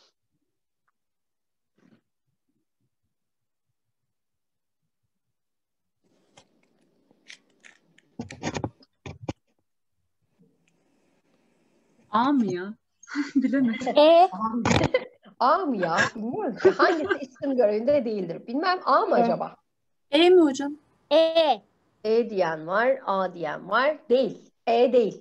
Speaker 3: A mı ya? Bilemedim.
Speaker 7: E.
Speaker 1: A mı ya? Bilmiyorum ki. Hangisi isim görevinde değildir? Bilmem. A mı acaba?
Speaker 5: E mi hocam?
Speaker 7: E.
Speaker 1: E diyen var, A diyen var. Değil. E değil.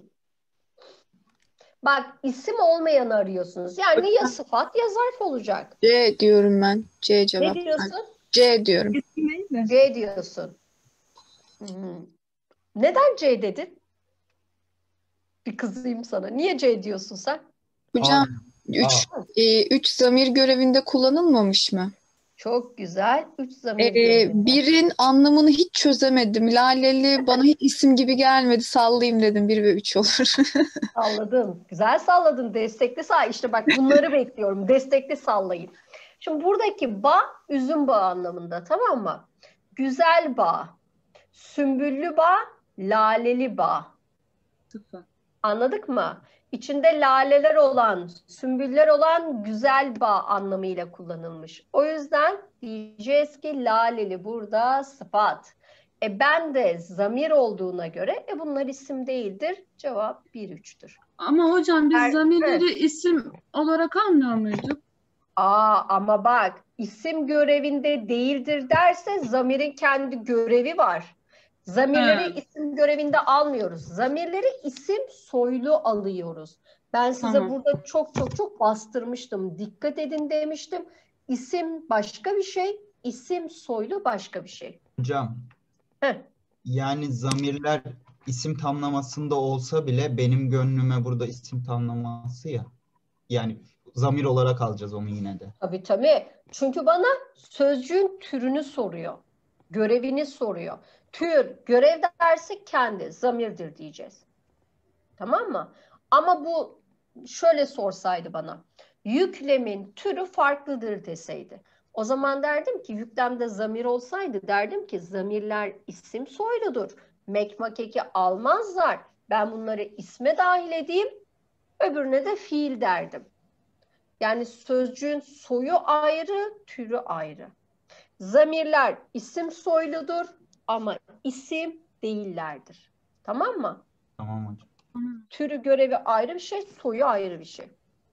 Speaker 1: Bak isim olmayanı arıyorsunuz. Yani ya sıfat ya zarf olacak.
Speaker 10: C diyorum ben. C
Speaker 1: Ne
Speaker 10: cevap.
Speaker 1: diyorsun?
Speaker 10: C diyorum.
Speaker 2: İsim değil de.
Speaker 1: C diyorsun. Hmm. Neden C dedin? Bir kızayım sana. Niye C diyorsun sen?
Speaker 10: Hocam
Speaker 9: A.
Speaker 10: üç, e, üç zamir görevinde kullanılmamış mı?
Speaker 1: Çok güzel. Üç zamir
Speaker 10: Ee,
Speaker 1: görevinde.
Speaker 10: birin anlamını hiç çözemedim. Laleli bana hiç isim gibi gelmedi. Sallayayım dedim. Bir ve üç olur.
Speaker 1: Salladın. Güzel salladın. Destekli sağ. İşte bak bunları bekliyorum. Destekli sallayın. Şimdi buradaki bağ üzüm bağı anlamında, tamam mı? Güzel bağ, sümbüllü bağ, laleli bağ.
Speaker 3: Sıfır.
Speaker 1: Anladık mı? İçinde laleler olan, sümbüller olan güzel bağ anlamıyla kullanılmış. O yüzden diyeceğiz ki laleli burada sıfat. E ben de zamir olduğuna göre e bunlar isim değildir. Cevap bir üçtür.
Speaker 3: Ama hocam biz
Speaker 1: Er-
Speaker 3: zamirleri isim olarak almıyor muyduk?
Speaker 1: Aa ama bak isim görevinde değildir derse zamirin kendi görevi var. Zamirleri
Speaker 3: Ha.
Speaker 1: isim görevinde almıyoruz. Zamirleri isim soylu alıyoruz. Ben size
Speaker 3: Tamam.
Speaker 1: burada çok çok çok bastırmıştım. Dikkat edin demiştim. İsim başka bir şey, isim soylu başka bir şey.
Speaker 9: Hocam,
Speaker 1: Heh.
Speaker 9: yani zamirler isim tamlamasında olsa bile benim gönlüme burada isim tamlaması ya. Yani zamir olarak alacağız onu yine de.
Speaker 1: Tabii tabii. Çünkü bana sözcüğün türünü soruyor. Görevini soruyor. Tür, görev derse kendi, zamirdir diyeceğiz. Tamam mı? Ama bu şöyle sorsaydı bana. Yüklemin türü farklıdır deseydi. O zaman derdim ki yüklemde zamir olsaydı derdim ki zamirler isim soyludur. Mekmakeki almazlar. Ben bunları isme dahil edeyim. Öbürüne de fiil derdim. Yani sözcüğün soyu ayrı, türü ayrı. Zamirler isim soyludur ama isim değillerdir. Tamam mı?
Speaker 9: Tamam hocam.
Speaker 1: Türü görevi ayrı bir şey, soyu ayrı bir şey.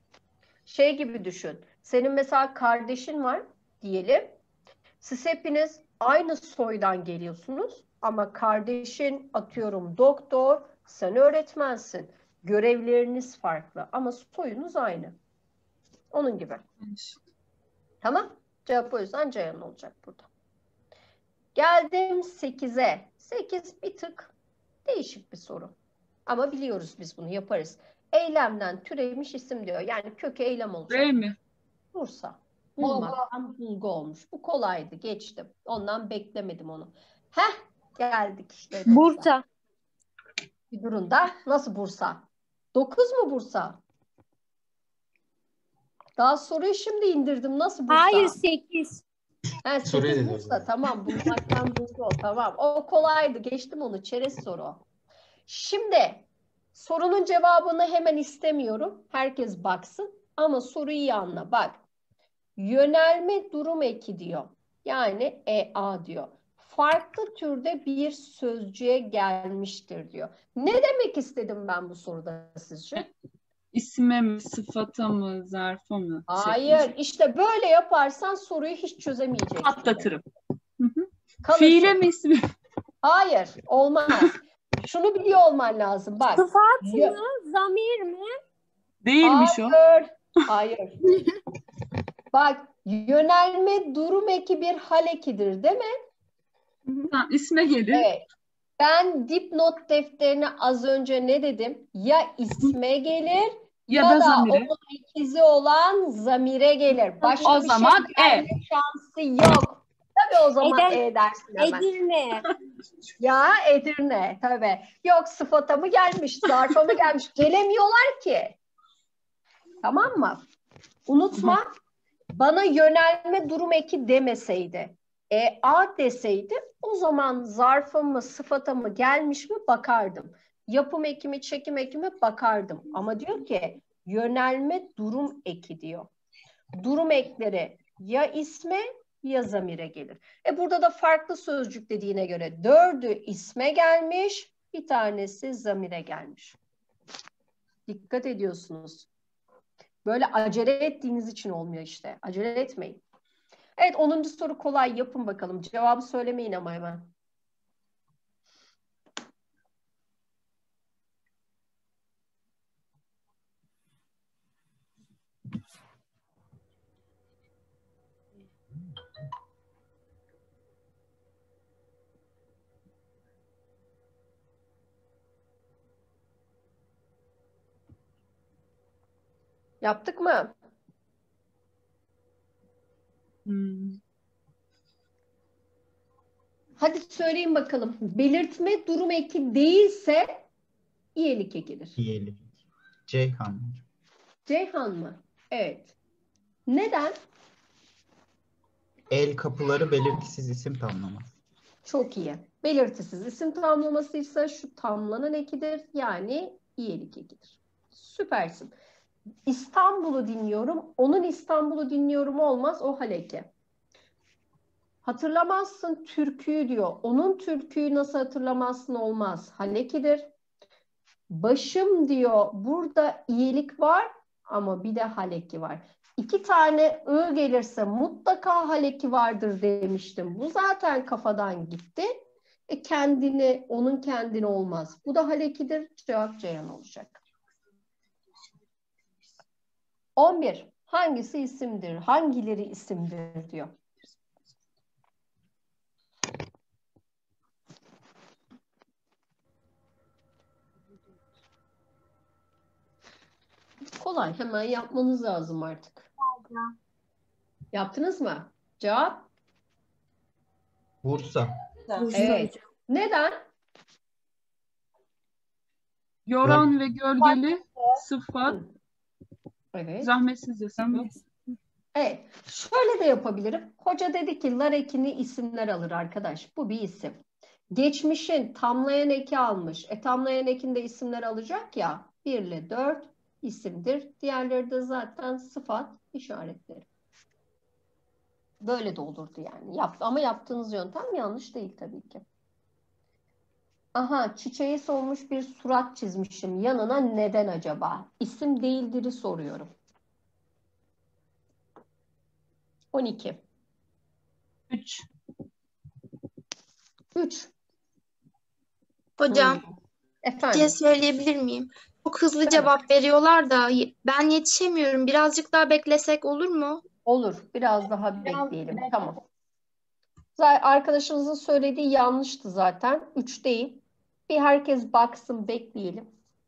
Speaker 1: Şey gibi düşün. Senin mesela kardeşin var diyelim. Siz hepiniz aynı soydan geliyorsunuz Ama kardeşin atıyorum doktor, sen öğretmensin. Görevleriniz farklı ama soyunuz aynı. Onun gibi. Tamam. Cevap o yüzden Ceyhan olacak burada. Geldim sekize. sekiz bir tık değişik bir soru. Ama biliyoruz biz bunu yaparız. Eylemden türemiş isim diyor. Yani kökü eylem olacak.
Speaker 3: Değil mi?
Speaker 1: Bursa. Bulmaktan bulgu olmuş. Bu kolaydı. Geçtim. Ondan beklemedim onu. Heh. Geldik işte.
Speaker 7: Bursa.
Speaker 1: Bir durun da. Nasıl Bursa? dokuz mu Bursa? Daha soruyu şimdi indirdim. Nasıl Bursa?
Speaker 7: Hayır sekiz.
Speaker 1: Ha,
Speaker 9: Soruyu
Speaker 1: sekiz
Speaker 9: dedim.
Speaker 1: Bursa. Tamam. Bulmaktan bulgu. Tamam. O kolaydı. Geçtim onu. Çerez soru. Şimdi sorunun cevabını hemen istemiyorum. Herkes baksın. Ama soruyu iyi anla. Bak. Yönelme durum eki diyor. Yani E A diyor. Farklı türde bir sözcüğe gelmiştir diyor. Ne demek istedim ben bu soruda sizce?
Speaker 3: İsme mi, sıfata mı, zarfa mı?
Speaker 1: Hayır.
Speaker 3: şeklinde.
Speaker 1: İşte böyle yaparsan soruyu hiç çözemeyeceksin.
Speaker 3: Atlatırım. Hı hı.
Speaker 1: Kalırsın.
Speaker 3: Fiile mi, ismi?
Speaker 1: Hayır. Olmaz. Şunu biliyor olman lazım. Bak.
Speaker 7: Sıfat
Speaker 1: Ya-
Speaker 7: mı? Zamir mi?
Speaker 3: Değilmiş o.
Speaker 1: Hayır. Hayır. Bak. Yönelme durum eki bir hal ekidir değil mi?
Speaker 3: Tamam, isme gelir.
Speaker 1: Evet. Ben dipnot defterine az önce ne dedim? Ya isme gelir
Speaker 3: Ya
Speaker 1: ya,
Speaker 3: da
Speaker 1: da
Speaker 3: zamire.
Speaker 1: onun ikizi olan zamire gelir. Başka
Speaker 3: O
Speaker 1: bir
Speaker 3: zaman
Speaker 1: şey
Speaker 3: E.
Speaker 1: gelme şansı yok. Tabii o zaman
Speaker 7: Eden-
Speaker 1: E dersin hemen.
Speaker 7: Edirne.
Speaker 1: Ya Edirne tabii. Yok sıfata mı gelmiş, zarfa mı gelmiş? Gelemiyorlar ki. Tamam mı? Unutma. Bana yönelme durum eki demeseydi, E A deseydi o zaman zarfa mı sıfata mı gelmiş mi bakardım. Yapım eki mi çekim eki mi bakardım. Ama diyor ki yönelme durum eki diyor. Durum ekleri ya isme ya zamire gelir. E burada da farklı sözcük dediğine göre dördü isme gelmiş, bir tanesi zamire gelmiş. Dikkat ediyorsunuz. Böyle acele ettiğiniz için olmuyor işte. Acele etmeyin. Evet, onuncu soru kolay. Yapın bakalım. Cevabı söylemeyin ama hemen. Yaptık mı?
Speaker 3: Hmm.
Speaker 1: Hadi söyleyin bakalım. Belirtme durum eki değilse iyilik ekidir.
Speaker 9: Diyelim. Ceyhan.
Speaker 1: Ceyhan mı? Evet. Neden?
Speaker 9: El kapıları belirtisiz isim tamlaması.
Speaker 1: Çok iyi. Belirtisiz isim tamlamasıysa şu tamlanan ekidir. Yani iyilik ekidir. Süpersin. İstanbul'u dinliyorum. Onun İstanbul'u dinliyorum olmaz. O hal eki. Hatırlamazsın türküyü diyor. Onun türküyü nasıl hatırlamazsın olmaz. Hal ekidir. Başım diyor. Burada iyilik var ama bir de hal eki var. İki tane ı gelirse mutlaka hal eki vardır demiştim. Bu zaten kafadan gitti. E kendini, onun kendini olmaz. Bu da hal ekidir. Cevap Ceyhan olacak. on bir. Hangisi isimdir? Hangileri isimdir diyor. Kolay. Hemen yapmanız lazım artık. Yaptınız mı? Cevap?
Speaker 9: Bursa.
Speaker 1: Evet. Neden?
Speaker 3: Yoran ve gölgeli sıfat.
Speaker 1: Evet.
Speaker 3: Zahmetsiz de sıfat.
Speaker 1: Evet. Şöyle de yapabilirim. Hoca dedi ki lar ekini isimler alır arkadaş. Bu bir isim. Geçmişin tamlayan eki almış. E tamlayan ekinde isimler alacak ya. bir ile dört isimdir. Diğerleri de zaten sıfat işaretleri. Böyle de olurdu yani. Yap, ama yaptığınız yöntem yanlış değil tabii ki. Aha, çiçeği solmuş bir surat çizmişim. Yanına neden acaba? İsim değildir'i soruyorum. on iki.
Speaker 3: Üç.
Speaker 1: üç.
Speaker 11: Hocam,
Speaker 1: Hmm.
Speaker 11: bir
Speaker 1: Efendim.
Speaker 11: şey söyleyebilir miyim? Çok hızlı
Speaker 1: Tabii.
Speaker 11: cevap veriyorlar da y- ben yetişemiyorum. Birazcık daha beklesek olur mu?
Speaker 1: Olur. Biraz daha
Speaker 4: Biraz
Speaker 1: bekleyelim.
Speaker 4: bekle.
Speaker 1: Tamam. Zaten arkadaşınızın söylediği yanlıştı zaten. Üç değil. Bir herkes baksın, bekleyelim.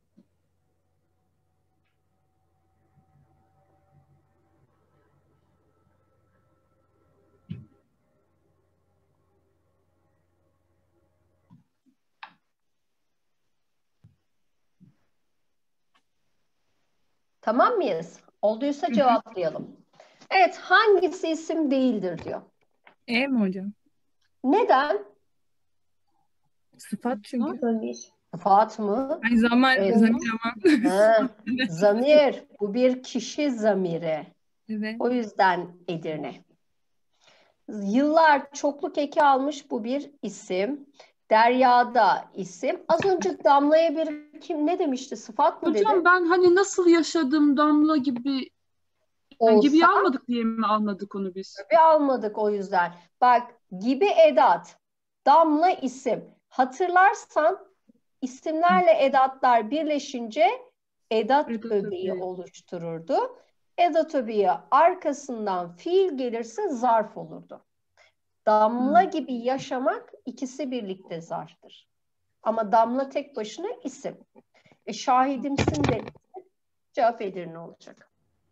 Speaker 1: Tamam mıyız? Olduysa cevaplayalım. Evet, hangisi isim değildir diyor.
Speaker 2: E mi hocam?
Speaker 1: Neden?
Speaker 2: Sıfat çünkü.
Speaker 6: Zamir.
Speaker 1: Sıfat mı?
Speaker 2: Ay zaman,
Speaker 1: Evet.
Speaker 2: zamir aman.
Speaker 1: Ha, zamir. Bu bir kişi zamiri.
Speaker 2: Evet.
Speaker 1: O yüzden Edirne. Yıllar çokluk eki almış, bu bir isim. Deryada isim. Az önce Damla'ya bir kim ne demişti? Sıfat mı dedi?
Speaker 3: Hocam ben hani nasıl yaşadım Damla gibi yani
Speaker 1: Olsa
Speaker 3: gibi almadık diye mi anladık onu biz?
Speaker 1: bir almadık o yüzden. Bak, gibi edat, Damla isim. Hatırlarsan isimlerle edatlar birleşince edat
Speaker 3: Edat
Speaker 1: öbeği
Speaker 3: öbeği.
Speaker 1: oluştururdu. Edat öbeği arkasından fiil gelirse zarf olurdu. Damla
Speaker 3: Hmm.
Speaker 1: gibi yaşamak ikisi birlikte zarftır. Ama Damla tek başına isim. E, şahidimsin de cevap Edirne olacak.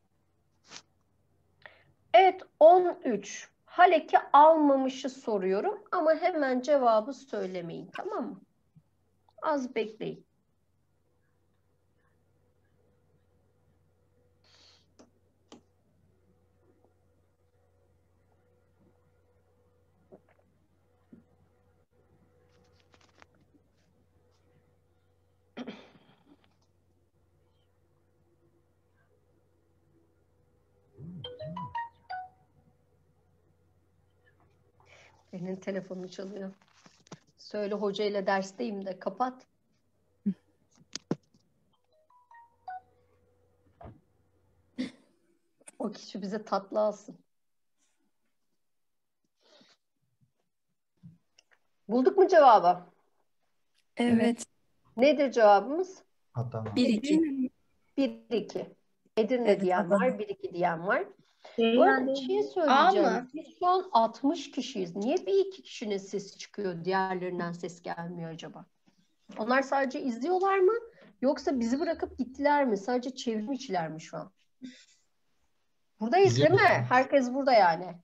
Speaker 1: Evet, on üç. Haleki almamışı soruyorum ama hemen cevabı söylemeyin, tamam mı? Az bekleyin. Benim telefonum çalıyor. Söyle hocayla dersteyim de kapat. O kişi bize tatlı alsın. Bulduk mu cevabı?
Speaker 10: Evet.
Speaker 1: Nedir cevabımız?
Speaker 9: Adana.
Speaker 10: Bir iki.
Speaker 1: bir iki. Edirne
Speaker 10: Evet,
Speaker 1: diyen
Speaker 10: Adana.
Speaker 1: var, bir iki diyen var. Bu
Speaker 6: Ceylan
Speaker 1: arada bir
Speaker 6: değil
Speaker 1: şey
Speaker 6: mi?
Speaker 1: söyleyeceğim.
Speaker 11: A mı?
Speaker 1: Biz şu an altmış kişiyiz. Niye bir iki kişinin sesi çıkıyor, diğerlerinden ses gelmiyor acaba? Onlar sadece izliyorlar mı? Yoksa bizi bırakıp gittiler mi? Sadece çevrim içiler mi şu an? Buradayız değil mi? Herkes burada yani.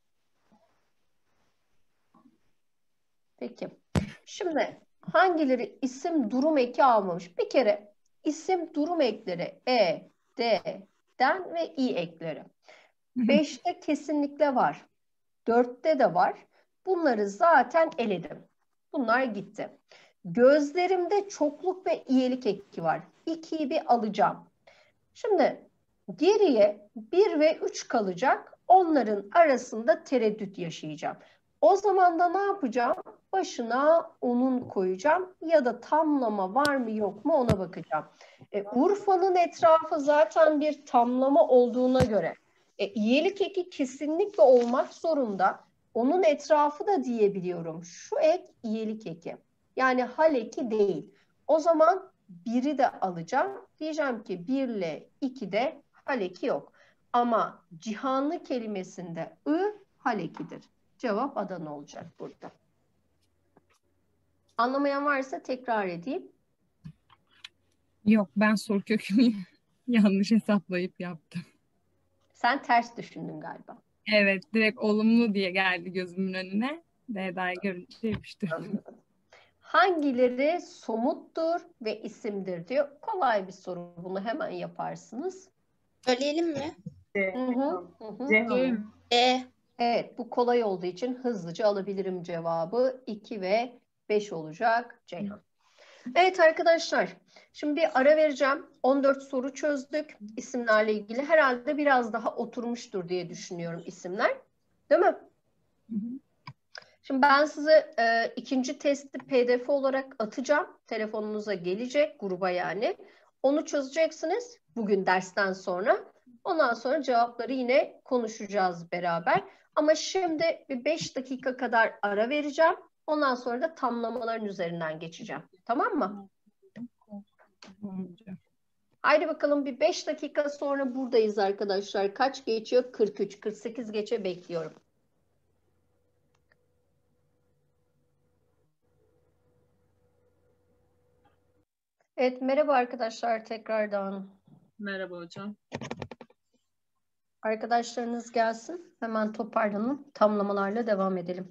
Speaker 1: Peki. Şimdi hangileri isim durum eki almamış? Bir kere isim durum ekleri E, D, den ve i ekleri. Beşte kesinlikle var. Dörtte de var. Bunları zaten eledim. Bunlar gitti. Gözlerimde çokluk ve iyelik eki var. ikiyi bir alacağım. Şimdi geriye bir ve üç kalacak. Onların arasında tereddüt yaşayacağım. O zaman da ne yapacağım? Başına onun koyacağım ya da tamlama var mı yok mu ona bakacağım. E, Urfa'nın etrafı zaten bir tamlama olduğuna göre e, iyelik eki kesinlikle olmak zorunda. Onun etrafı da diyebiliyorum. Şu ek iyelik eki. Yani hal eki değil. O zaman biri de alacağım. Diyeceğim ki bir ile ikide hal eki yok. Ama cihanlı kelimesinde ı hal ekidir. Cevap Adana olacak burada. Anlamayan varsa tekrar edeyim.
Speaker 2: Yok, ben soru kökünü yanlış hesaplayıp yaptım.
Speaker 1: Sen ters düşündün galiba.
Speaker 2: Evet, direkt olumlu diye geldi gözümün önüne. D'yi görünce yapıştırdım.
Speaker 1: Anladım. Hangileri somuttur ve isimdir diyor. Kolay bir soru. Bunu hemen yaparsınız.
Speaker 11: Söyleyelim mi?
Speaker 1: Hı hı, hı hı.
Speaker 6: Ceyhan.
Speaker 11: E.
Speaker 1: Evet, bu kolay olduğu için hızlıca alabilirim cevabı. iki ve beş olacak Ceyhan. Evet arkadaşlar, şimdi bir ara vereceğim. on dört soru çözdük isimlerle ilgili. Herhalde biraz daha oturmuştur diye düşünüyorum isimler. Değil mi?
Speaker 2: Hı hı.
Speaker 1: Şimdi ben size e, ikinci testi P D F olarak atacağım. Telefonunuza gelecek, gruba yani. Onu çözeceksiniz bugün dersten sonra. Ondan sonra cevapları yine konuşacağız beraber. Ama şimdi bir beş dakika kadar ara vereceğim. Ondan sonra da tamlamaların üzerinden geçeceğim. Tamam mı? Haydi bakalım bir beş dakika sonra buradayız arkadaşlar. Kaç geçiyor? kırk üç, kırk sekiz geçe bekliyorum. Evet, merhaba arkadaşlar tekrardan.
Speaker 3: Merhaba hocam.
Speaker 1: Arkadaşlarınız gelsin. Hemen toparlanın. Tamlamalarla devam edelim.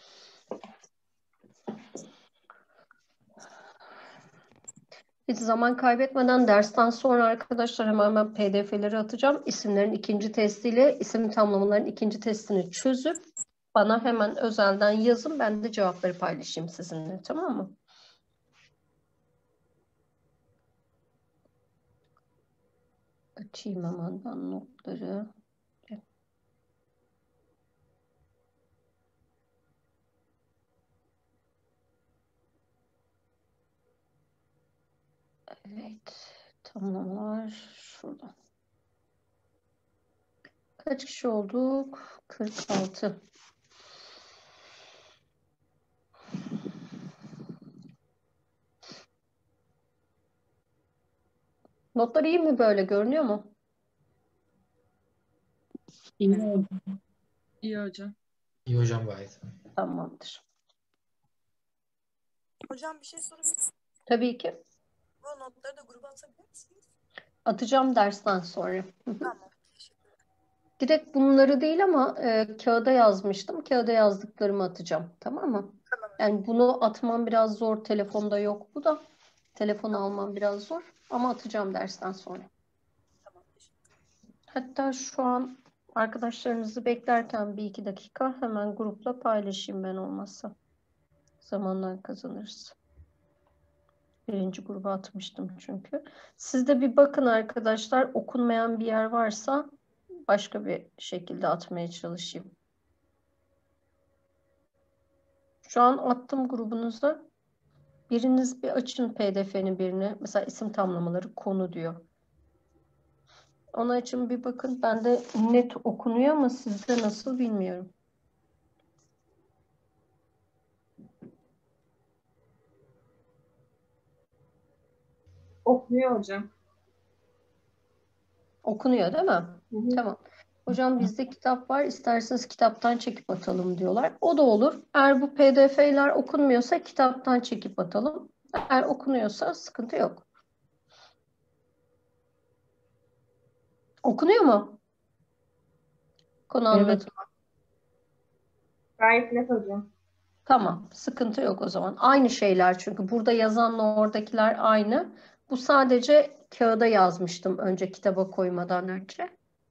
Speaker 1: Hiç zaman kaybetmeden dersten sonra arkadaşlar hemen ben P D F'leri atacağım. İsimlerin ikinci testiyle isim tamlamaların ikinci testini çözüp bana hemen özelden yazın. Ben de cevapları paylaşayım sizinle. Tamam mı? Açayım hemen ben notları. Evet. Tamamlar. Şurada. Kaç kişi olduk? kırk altı. Notlar iyi mi böyle? Görünüyor mu?
Speaker 3: İyi hocam. İyi hocam.
Speaker 12: İyi hocam gayet.
Speaker 1: Tamamdır.
Speaker 13: Hocam bir şey sorabilir miyim?
Speaker 1: Tabii ki.
Speaker 13: Bu notları da gruba atabilir misiniz?
Speaker 1: Atacağım dersten sonra.
Speaker 13: Tamam.
Speaker 1: Direkt bunları değil ama e, kağıda yazmıştım. Kağıda yazdıklarımı atacağım. Tamam mı?
Speaker 13: Tamam.
Speaker 1: Yani bunu atmam biraz zor. Telefonda yok bu da. Telefonu almam biraz zor. Ama atacağım dersten sonra.
Speaker 13: Tamam. Teşekkür ederim.
Speaker 1: Hatta şu an arkadaşlarınızı beklerken bir iki dakika hemen grupla paylaşayım ben olmazsa. Zamandan kazanırız. Birinci gruba atmıştım çünkü. Siz de bir bakın arkadaşlar. Okunmayan bir yer varsa başka bir şekilde atmaya çalışayım. Şu an attım grubunuza. Biriniz bir açın P D F'nin birini. Mesela isim tamlamaları konu diyor. Ona için bir bakın. Ben de net okunuyor ama sizde nasıl bilmiyorum.
Speaker 6: Okunuyor hocam.
Speaker 1: Okunuyor değil mi?
Speaker 6: Hı hı.
Speaker 1: Tamam. Hocam bizde kitap var. İsterseniz kitaptan çekip atalım diyorlar. O da olur. Eğer bu P D F'ler okunmuyorsa kitaptan çekip atalım. Eğer okunuyorsa sıkıntı yok. Okunuyor mu? Konu
Speaker 3: Evet.
Speaker 1: anlatımı.
Speaker 6: Gayet net hocam.
Speaker 1: Tamam. Sıkıntı yok o zaman. Aynı şeyler çünkü. Burada yazanla oradakiler aynı. Bu sadece kağıda yazmıştım önce kitaba koymadan önce.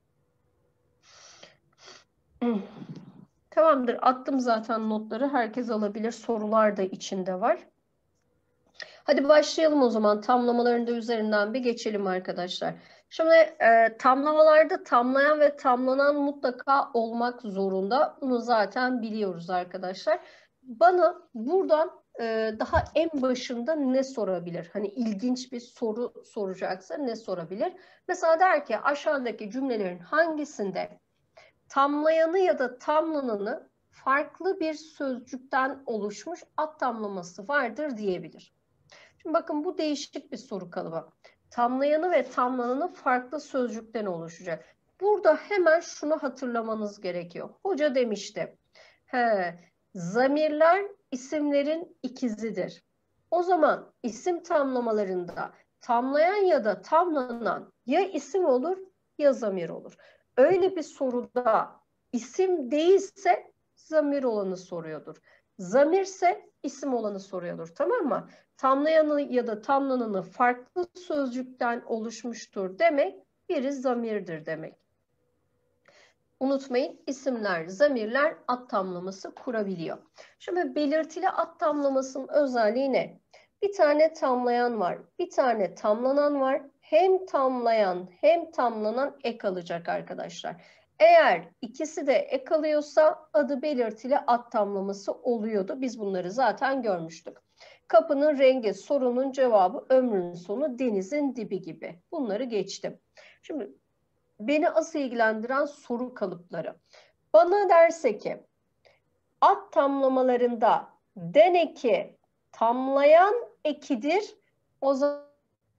Speaker 1: Hmm. Tamamdır. Attım zaten notları. Herkes alabilir. Sorular da içinde var. Hadi başlayalım o zaman. Tamlamaların da üzerinden bir geçelim arkadaşlar. Şimdi e, tamlamalarda tamlayan ve tamlanan mutlaka olmak zorunda. Bunu zaten biliyoruz arkadaşlar. Bana buradan e, daha en başında ne sorabilir? Hani ilginç bir soru soracaksa ne sorabilir? Mesela der ki aşağıdaki cümlelerin hangisinde tamlayanı ya da tamlananı farklı bir sözcükten oluşmuş ad tamlaması vardır diyebilir. Şimdi bakın bu değişik bir soru kalıbı. Tamlayanı ve tamlananı farklı sözcükten oluşacak. Burada hemen şunu hatırlamanız gerekiyor. Hoca demişti. He, zamirler isimlerin ikizidir. O zaman isim tamlamalarında tamlayan ya da tamlanan ya isim olur ya zamir olur. Öyle bir soruda isim değilse zamir olanı soruyordur. Zamirse isim olanı soruyordur. Tamam mı? Tamlayanı ya da tamlananı farklı sözcükten oluşmuştur demek, biri zamirdir demek. Unutmayın, isimler, zamirler ad tamlaması kurabiliyor. Şimdi belirtili ad tamlamasının özelliği ne? Bir tane tamlayan var, bir tane tamlanan var. Hem tamlayan hem tamlanan ek alacak arkadaşlar. Eğer ikisi de ek alıyorsa adı belirtili ad tamlaması oluyordu. Biz bunları zaten görmüştük. Kapının rengi, sorunun cevabı, ömrün sonu, denizin dibi gibi. Bunları geçtim. Şimdi beni asıl ilgilendiren soru kalıpları. Bana derse ki ad tamlamalarında den eki tamlayan ekidir. O zaman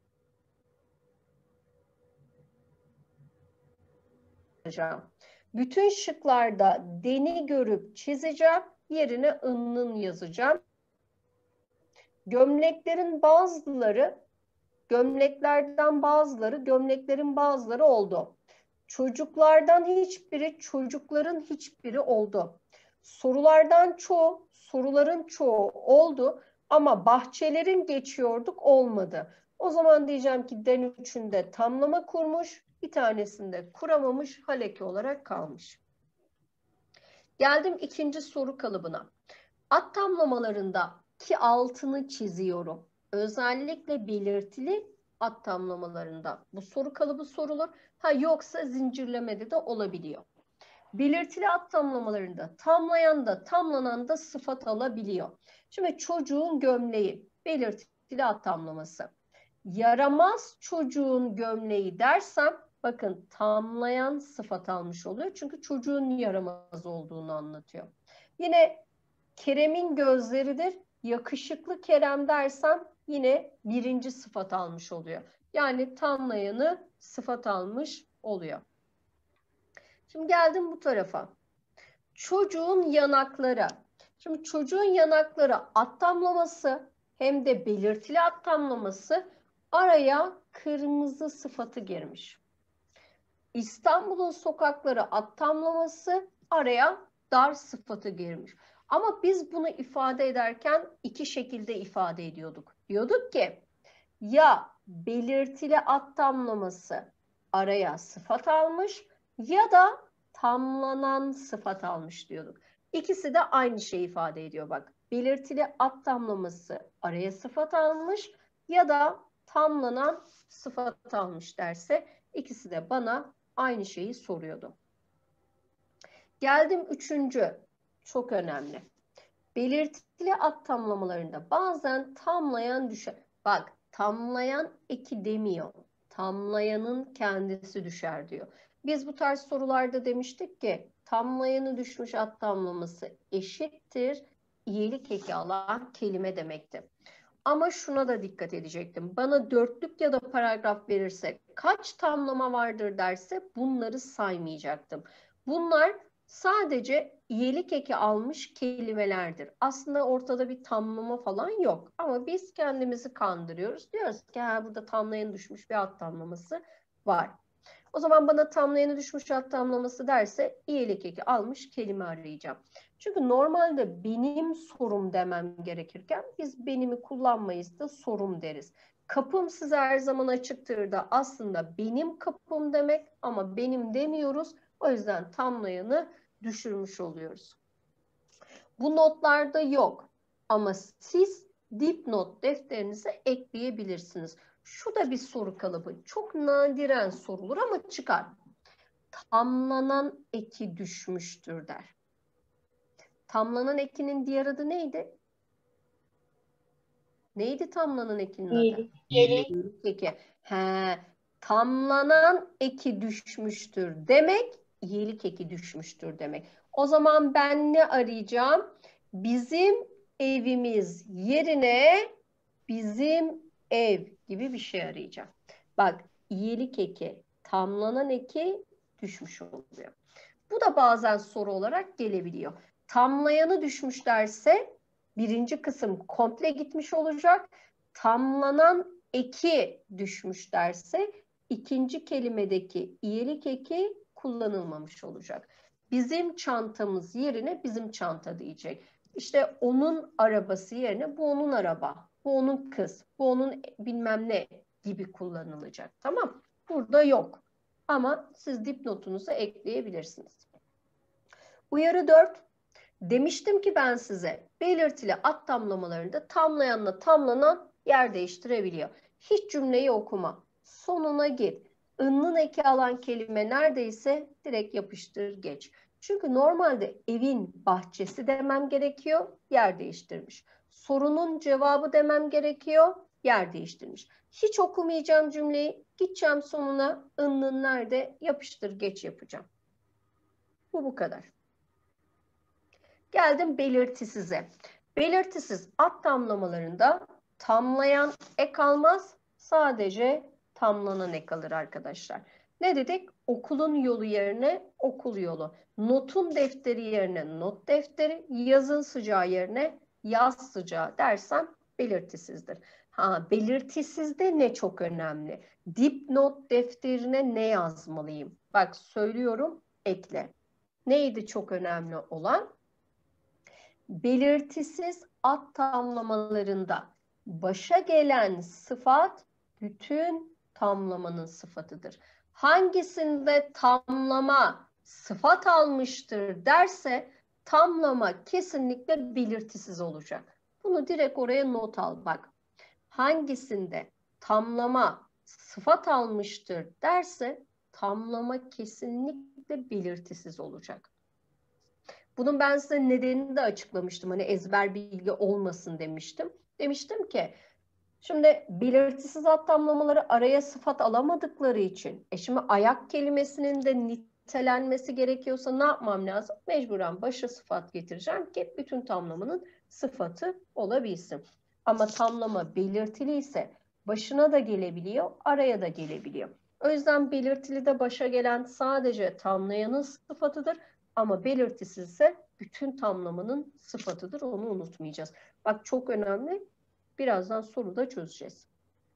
Speaker 1: bütün şıklarda deni görüp çizeceğim. Yerine ınnın yazacağım. Gömleklerin bazıları, gömleklerden bazıları, gömleklerin bazıları oldu. Çocuklardan hiçbiri, çocukların hiçbiri oldu. Sorulardan çoğu, soruların çoğu oldu. Ama bahçelerin geçiyorduk olmadı. O zaman diyeceğim ki den üçünde tamlama kurmuş, bir tanesinde kuramamış, haleki olarak kalmış. Geldim ikinci soru kalıbına. Ad tamlamalarında ki altını çiziyorum. Özellikle belirtili ad tamlamalarında bu soru kalıbı sorulur. Ha yoksa zincirlemede de olabiliyor. Belirtili ad tamlamalarında tamlayan da tamlanan da sıfat alabiliyor. Şimdi çocuğun gömleği belirtili ad tamlaması. Yaramaz çocuğun gömleği dersem bakın tamlayan sıfat almış oluyor. Çünkü çocuğun yaramaz olduğunu anlatıyor. Yine Kerem'in gözleridir. Yakışıklı Kerem dersem yine birinci sıfat almış oluyor. Yani tamlayanı sıfat almış oluyor. Şimdi geldim bu tarafa. Çocuğun yanakları. Şimdi çocuğun yanakları ad tamlaması hem de belirtili ad tamlaması araya kırmızı sıfatı girmiş. İstanbul'un sokakları ad tamlaması araya dar sıfatı girmiş. Ama biz bunu ifade ederken iki şekilde ifade ediyorduk. Diyorduk ki ya belirtili ad tamlaması araya sıfat almış ya da tamlanan sıfat almış diyorduk. İkisi de aynı şeyi ifade ediyor bak. Belirtili ad tamlaması araya sıfat almış ya da tamlanan sıfat almış derse ikisi de bana aynı şeyi soruyordu. Geldim üçüncü. Çok önemli. Belirtili ad tamlamalarında bazen tamlayan düşer. Bak tamlayan eki demiyor. Tamlayanın kendisi düşer diyor. Biz bu tarz sorularda demiştik ki tamlayanı düşmüş ad tamlaması eşittir iyilik eki alan kelime demekti. Ama şuna da dikkat edecektim. Bana dörtlük ya da paragraf verirse kaç tamlama vardır derse bunları saymayacaktım. Bunlar sadece iyilik eki almış kelimelerdir. Aslında ortada bir tamlama falan yok. Ama biz kendimizi kandırıyoruz. Diyoruz ki ha, burada tamlayanı düşmüş bir ad tamlaması var. O zaman bana tamlayanı düşmüş ad tamlaması derse iyilik eki almış kelime arayacağım. Çünkü normalde benim sorum demem gerekirken biz benimi kullanmayız da sorum deriz. Kapım size her zaman açıktır da aslında benim kapım demek ama benim demiyoruz. O yüzden tamlayanı düşürmüş oluyoruz. Bu notlarda yok ama siz dipnot defterinize ekleyebilirsiniz. Şu da bir soru kalıbı. Çok nadiren sorulur ama çıkar. Tamlanan eki düşmüştür der. Tamlanan ekinin diğer adı neydi? Neydi tamlanan ekinin adı?
Speaker 9: İyilik.
Speaker 1: Peki. He, tamlanan eki düşmüştür demek, iyilik eki düşmüştür demek. O zaman ben ne arayacağım? Bizim evimiz yerine bizim ev gibi bir şey arayacağım. Bak, iyilik eki, tamlanan eki düşmüş oluyor. Bu da bazen soru olarak gelebiliyor. Tamlayanı düşmüş derse birinci kısım komple gitmiş olacak. Tamlanan eki düşmüş derse ikinci kelimedeki iyilik eki kullanılmamış olacak. Bizim çantamız yerine bizim çanta diyecek. İşte onun arabası yerine bu onun araba, bu onun kız, bu onun bilmem ne gibi kullanılacak. Tamam? Burada yok. Ama siz dipnotunuza ekleyebilirsiniz. Uyarı dört. Demiştim ki ben size belirtili ad tamlamalarında tamlayanla tamlanan yer değiştirebiliyor. Hiç cümleyi okuma. Sonuna git. In'ın eki alan kelime neredeyse direkt yapıştır geç. Çünkü normalde evin bahçesi demem gerekiyor, yer değiştirmiş. Sorunun cevabı demem gerekiyor, yer değiştirmiş. Hiç okumayacağım cümleyi, gideceğim sonuna ın'ın nerede yapıştır geç yapacağım. Bu bu kadar. Geldim belirtisize. Belirtisiz ad tamlamalarında tamlayan ek almaz, sadece tamlanan ek alır arkadaşlar. Ne dedik? Okulun yolu yerine okul yolu. Notun defteri yerine not defteri, yazın sıcağı yerine yaz sıcağı dersem belirtisizdir. Ha, belirtisizde ne çok önemli? Dipnot defterine ne yazmalıyım? Bak söylüyorum, ekle. Neydi çok önemli olan? Belirtisiz ad tamlamalarında başa gelen sıfat bütün tamlamanın sıfatıdır. Hangisinde tamlama sıfat almıştır derse tamlama kesinlikle belirtisiz olacak. Bunu direkt oraya not al bak. Hangisinde tamlama sıfat almıştır derse tamlama kesinlikle belirtisiz olacak. Bunun ben size nedenini de açıklamıştım. Hani ezber bilgi olmasın demiştim. Demiştim ki şimdi belirtisiz ad tamlamaları araya sıfat alamadıkları için e şimdi ayak kelimesinin de nitelenmesi gerekiyorsa ne yapmam lazım? Mecburen başa sıfat getireceğim ki bütün tamlamanın sıfatı olabilsin. Ama tamlama belirtili ise başına da gelebiliyor, araya da gelebiliyor. O yüzden belirtili de başa gelen sadece tamlayanın sıfatıdır. Ama belirtisiz ise bütün tamlamanın sıfatıdır. Onu unutmayacağız. Bak çok önemli. Birazdan soruda çözeceğiz.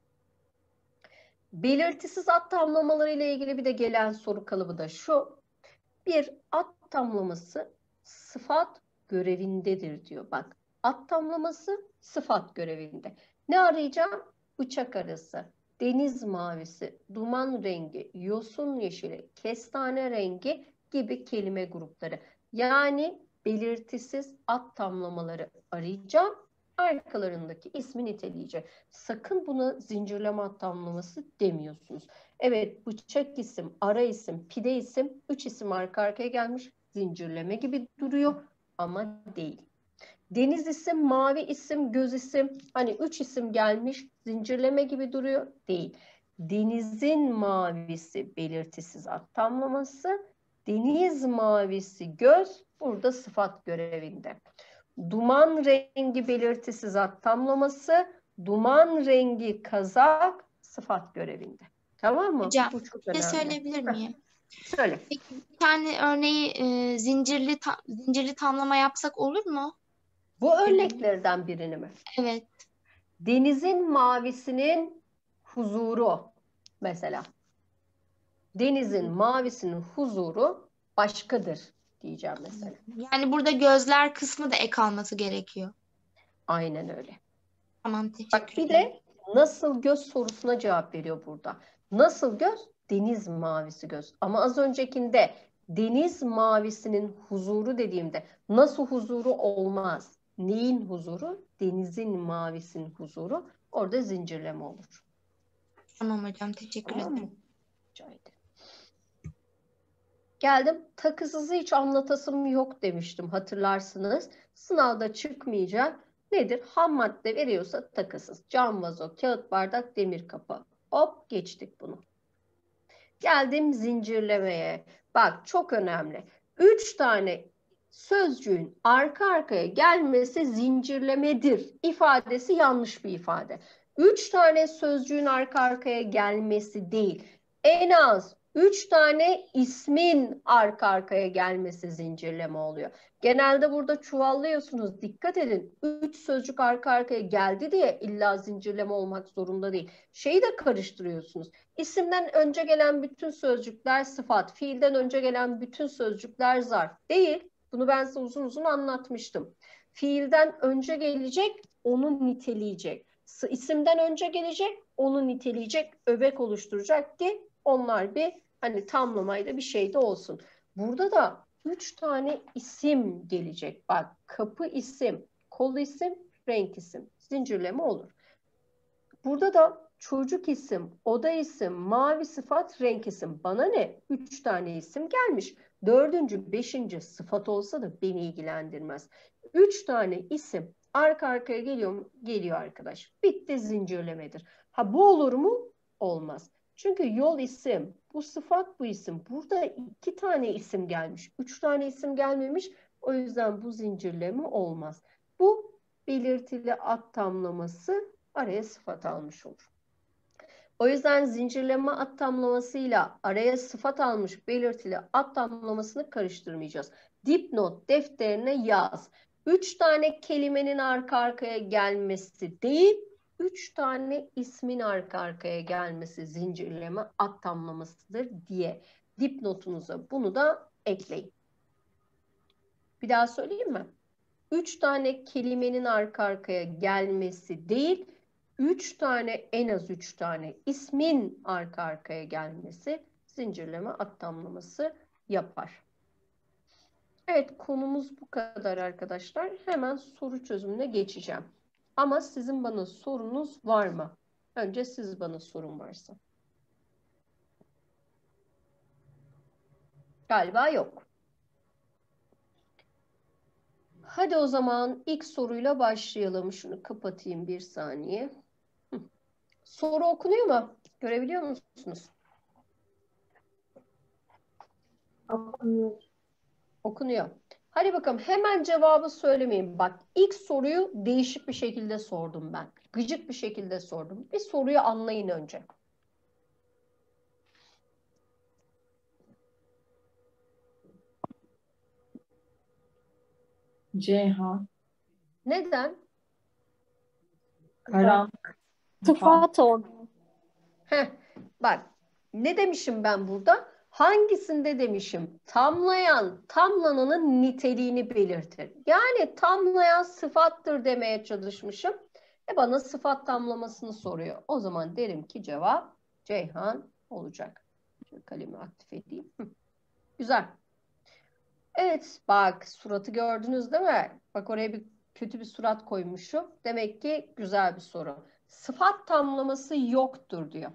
Speaker 1: Belirtisiz ad tamlamaları ile ilgili bir de gelen soru kalıbı da şu. Bir ad tamlaması sıfat görevindedir diyor. Bak ad tamlaması sıfat görevinde. Ne arayacağım? Bıçak arası, deniz mavisi, duman rengi, yosun yeşili, kestane rengi gibi kelime grupları. Yani belirtisiz ad tamlamaları arayacağım. Arkalarındaki ismi niteleyecek. Sakın buna zincirleme ad tamlaması demiyorsunuz. Evet, bıçak isim, ara isim, pide isim, üç isim arka arkaya gelmiş. Zincirleme gibi duruyor ama değil. Deniz isim, mavi isim, göz isim, hani üç isim gelmiş, zincirleme gibi duruyor. Değil. Denizin mavisi belirtisiz ad tamlaması, deniz mavisi göz burada sıfat görevinde. Duman rengi belirtisiz ad tamlaması, duman rengi kazak sıfat görevinde. Tamam mı?
Speaker 11: Hocam,
Speaker 1: Bu çok
Speaker 11: bir şey
Speaker 1: önemli.
Speaker 11: söyleyebilir miyim?
Speaker 1: Söyle.
Speaker 11: Peki, bir tane örneği e, zincirli ta- zincirli tamlama yapsak olur mu?
Speaker 1: Bu örneklerden birini mi?
Speaker 11: Evet.
Speaker 1: Denizin mavisinin huzuru mesela. Denizin mavisinin huzuru başkadır diyeceğim mesela.
Speaker 11: Yani burada gözler kısmı da ek alması gerekiyor.
Speaker 1: Aynen öyle.
Speaker 11: Tamam, teşekkür
Speaker 1: Bak bir de nasıl göz sorusuna cevap veriyor burada. Nasıl göz? Deniz mavisi göz. Ama az öncekinde deniz mavisinin huzuru dediğimde nasıl huzuru olmaz? Neyin huzuru? Denizin mavisinin huzuru. Orada zincirleme olur.
Speaker 11: Tamam hocam, teşekkür
Speaker 1: Tamam
Speaker 11: ederim.
Speaker 1: mı? Rica ederim. Geldim. Takısızı hiç anlatasım yok demiştim, hatırlarsınız. Sınavda çıkmayacak. Nedir? Ham madde veriyorsa takısız. Cam vazo, kağıt bardak, demir kapı. Hop geçtik bunu. Geldim zincirlemeye. Bak çok önemli. Üç tane sözcüğün arka arkaya gelmesi zincirlemedir. İfadesi yanlış bir ifade. Üç tane sözcüğün arka arkaya gelmesi değil. En az üç tane ismin arka arkaya gelmesi zincirleme oluyor. Genelde burada çuvallıyorsunuz. Dikkat edin. Üç sözcük arka arkaya geldi diye illa zincirleme olmak zorunda değil. Şeyi de karıştırıyorsunuz. İsimden önce gelen bütün sözcükler sıfat, fiilden önce gelen bütün sözcükler zarf. Değil. Bunu ben size uzun uzun anlatmıştım. Fiilden önce gelecek, onu niteleyecek. İsimden önce gelecek, onu niteleyecek, öbek oluşturacak ki onlar bir hani tamlamayla bir şey de olsun. Burada da üç tane isim gelecek. Bak kapı isim, kol isim, renk isim. Zincirleme olur. Burada da çocuk isim, oda isim, mavi sıfat, renk isim. Bana ne? Üç tane isim gelmiş. Dördüncü, beşinci sıfat olsa da beni ilgilendirmez. Üç tane isim arka arkaya geliyor, geliyor arkadaş. Bitti, zincirlemedir. Ha bu olur mu? Olmaz. Çünkü yol isim, bu sıfat bu isim. Burada iki tane isim gelmiş. Üç tane isim gelmemiş. O yüzden bu zincirleme olmaz. Bu belirtili ad tamlaması araya sıfat almış olur. O yüzden zincirleme ad tamlamasıyla araya sıfat almış belirtili ad tamlamasını karıştırmayacağız. Dipnot defterine yaz. Üç tane kelimenin arka arkaya gelmesi değil, üç tane ismin arka arkaya gelmesi zincirleme ad tamlamasıdır diye dipnotunuza bunu da ekleyin. Bir daha söyleyeyim mi? Üç tane kelimenin arka arkaya gelmesi değil, üç tane, en az üç tane ismin arka arkaya gelmesi zincirleme ad tamlaması yapar. Evet, konumuz bu kadar arkadaşlar. Hemen soru çözümüne geçeceğim. Ama sizin bana sorunuz var mı? Önce siz bana sorun varsa. Galiba yok. Hadi o zaman ilk soruyla başlayalım. Şunu kapatayım bir saniye. Hı. Soru okunuyor mu? Görebiliyor musunuz?
Speaker 4: Okunuyor.
Speaker 1: Okunuyor. Hadi bakalım, hemen cevabı söylemeyin. Bak, ilk soruyu değişik bir şekilde sordum ben. Gıcık bir şekilde sordum. Bir soruyu anlayın önce.
Speaker 12: Ceyhan.
Speaker 1: Neden?
Speaker 12: Karanlık.
Speaker 7: Sıfat oldu.
Speaker 1: Heh, bak, ne demişim ben burada? Hangisinde demişim? Tamlayan, tamlananın niteliğini belirtir. Yani tamlayan sıfattır demeye çalışmışım. E bana sıfat tamlamasını soruyor. O zaman derim ki cevap Ceyhan olacak. Şöyle kalemi aktif edeyim. Hı. Güzel. Evet, bak suratı gördünüz değil mi? Bak, oraya bir kötü bir surat koymuşum. Demek ki güzel bir soru. Sıfat tamlaması yoktur diyor.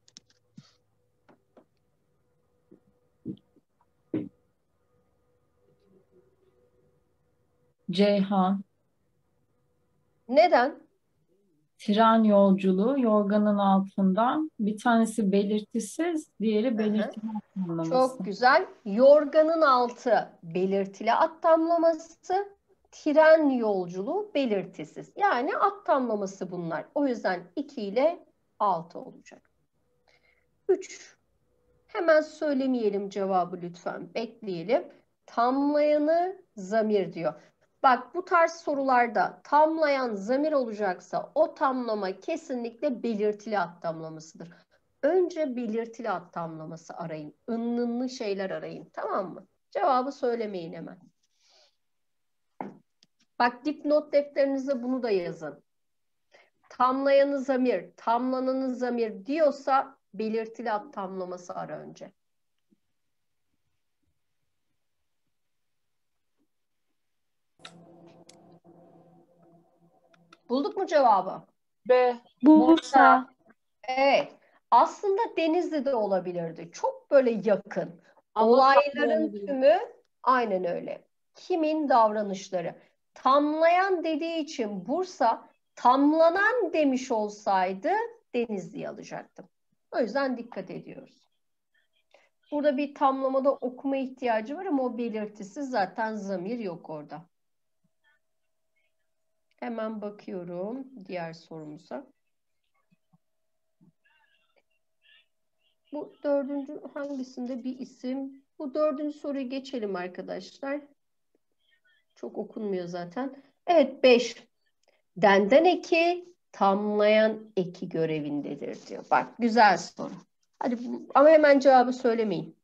Speaker 12: Ceyhan.
Speaker 1: Neden?
Speaker 12: Tren yolculuğu yorganın altından. Bir tanesi belirtisiz, diğeri belirtili anlaması.
Speaker 1: Çok güzel. Yorganın altı belirtili ad tamlaması, tren yolculuğu belirtisiz. Yani ad tamlaması bunlar. O yüzden iki ile altı olacak. üç. Hemen söylemeyelim cevabı lütfen. Bekleyelim. Tamlayanı zamir diyor. Bak, bu tarz sorularda tamlayan zamir olacaksa o tamlama kesinlikle belirtili ad tamlamasıdır. Önce belirtili ad tamlaması arayın. Ünlü şeyler arayın. Tamam mı? Cevabı söylemeyin hemen. Bak, dipnot defterinize bunu da yazın. Tamlayanı zamir, tamlananı zamir diyorsa belirtili ad tamlaması ara önce. Bulduk mu cevabı?
Speaker 6: B.
Speaker 7: Bursa.
Speaker 1: Evet. Aslında Denizli'de olabilirdi. Çok böyle yakın.
Speaker 5: Ama
Speaker 1: Olayların
Speaker 5: tamlayanı
Speaker 1: tümü aynen öyle. Kimin davranışları? Tamlayan dediği için Bursa, tamlanan demiş olsaydı Denizli'yi alacaktım. O yüzden dikkat ediyoruz. Burada bir tamlamada okuma ihtiyacı var ama o belirtisiz, zaten zamir yok orada. Hemen bakıyorum diğer sorumuza. Bu dördüncü hangisinde bir isim? Bu dördüncü soruyu geçelim arkadaşlar. Çok okunmuyor zaten. Evet, beş. Denden eki, tamlayan eki görevindedir diyor. Bak, güzel soru. Hadi ama hemen cevabı söylemeyin.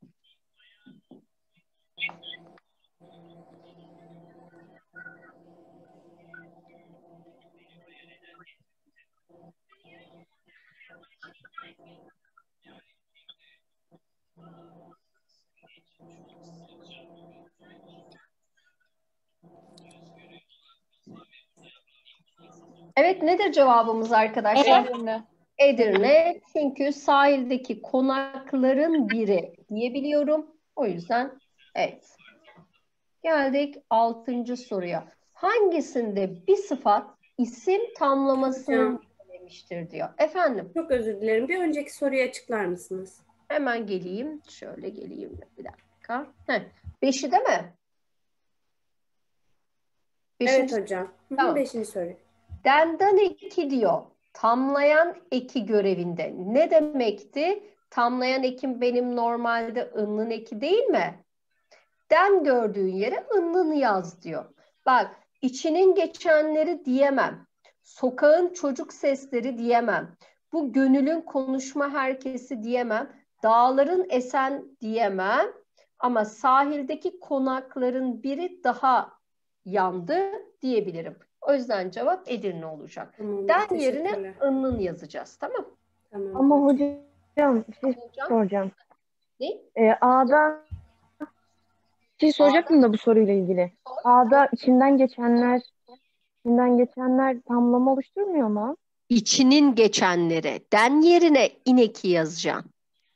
Speaker 1: Evet, nedir cevabımız arkadaşlar?
Speaker 7: Edirne.
Speaker 1: Edirne. Çünkü sahildeki konakların biri diyebiliyorum. O yüzden evet. Geldik altıncı soruya. Hangisinde bir sıfat isim tamlamasını söylemiştir diyor. Efendim?
Speaker 5: Çok özür dilerim. Bir önceki soruyu açıklar mısınız?
Speaker 1: Hemen geleyim. Şöyle geleyim. Bir dakika. Heh. Beşi değil mi? Beşinci
Speaker 5: Evet hocam. Hı hı,
Speaker 1: Tamam.
Speaker 5: Beşinci soru.
Speaker 1: Denden eki diyor. Tamlayan eki görevinde. Ne demekti? Tamlayan ekim benim normalde ınnın eki değil mi? Den gördüğün yere ınnını yaz diyor. Bak, içinin geçenleri diyemem. Sokağın çocuk sesleri diyemem. Bu gönülün konuşma herkesi diyemem. Dağların esen diyemem. Ama sahildeki konakların biri daha yandı diyebilirim. O yüzden cevap Edirne olacak.
Speaker 5: Tamam,
Speaker 1: Den yerine
Speaker 5: teşekkürler.
Speaker 1: ınnın yazacağız. Tamam.
Speaker 5: Tamam.
Speaker 4: Ama hocam bir şey
Speaker 1: Hocam.
Speaker 4: soracağım.
Speaker 1: Ne?
Speaker 4: Ee, A'da bir şey soracaktım da bu soruyla ilgili. A'da içinden geçenler içinden geçenler tamlama oluşturmuyor mu?
Speaker 1: İçinin geçenleri. Den yerine ineki yazacaksın.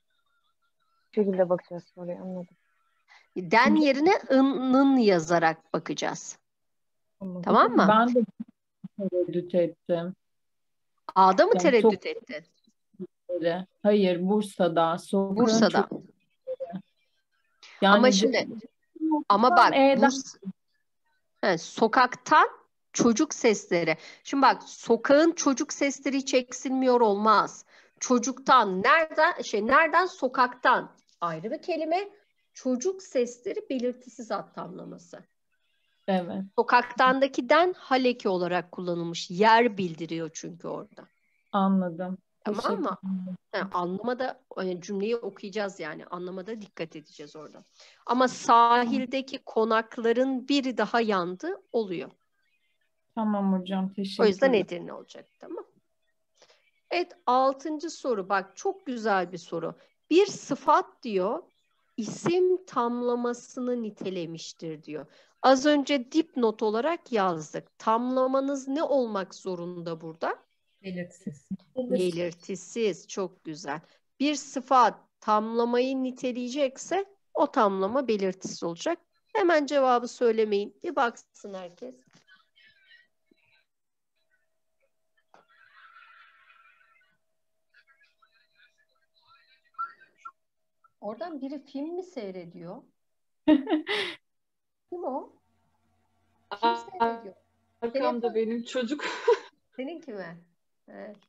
Speaker 4: Bu şekilde bakacağız soruya, anladım.
Speaker 1: Den yerine ının yazarak bakacağız. Tamam mı?
Speaker 12: Ben de tereddüt ettim.
Speaker 1: A'da mı
Speaker 12: Yani
Speaker 1: tereddüt
Speaker 12: çok-
Speaker 1: ettin?
Speaker 12: Hayır, Bursa'da. Sokağın
Speaker 1: Bursa'da.
Speaker 12: çok- Yani
Speaker 1: Ama şimdi ama bak
Speaker 12: E'den-
Speaker 1: Burs- He, sokaktan çocuk sesleri. Şimdi bak, sokağın çocuk sesleri hiç eksilmiyor olmaz. Çocuktan nereden şey nereden sokaktan ayrı bir kelime. Çocuk sesleri belirtisiz ad tamlaması.
Speaker 12: Evet.
Speaker 1: Sokaktandaki den haleki olarak kullanılmış. Yer bildiriyor çünkü orada.
Speaker 12: Anladım.
Speaker 1: Tamam mı?
Speaker 12: Teşekkür
Speaker 1: Yani anlamada yani cümleyi okuyacağız yani. Anlamada dikkat edeceğiz orada. Ama sahildeki konakların biri daha yandı oluyor.
Speaker 12: Tamam hocam, teşekkür
Speaker 1: O yüzden
Speaker 12: ederim.
Speaker 1: Edirne olacak. Tamam. Evet, altıncı soru. Bak, çok güzel bir soru. Bir sıfat diyor, isim tamlamasını nitelemiştir diyor. Az önce dipnot olarak yazdık. Tamlamanız ne olmak zorunda burada?
Speaker 14: Belirsiz.
Speaker 1: Belirtisiz. Çok güzel. Bir sıfat tamlamayı niteleyecekse o tamlama belirtisiz olacak. Hemen cevabı söylemeyin. Bir baksın herkes. Oradan biri film mi seyrediyor? Kim o? Kim seyrediyor?
Speaker 6: Arkamda
Speaker 1: Telefon-
Speaker 6: benim çocuk.
Speaker 1: Seninki mi? Evet.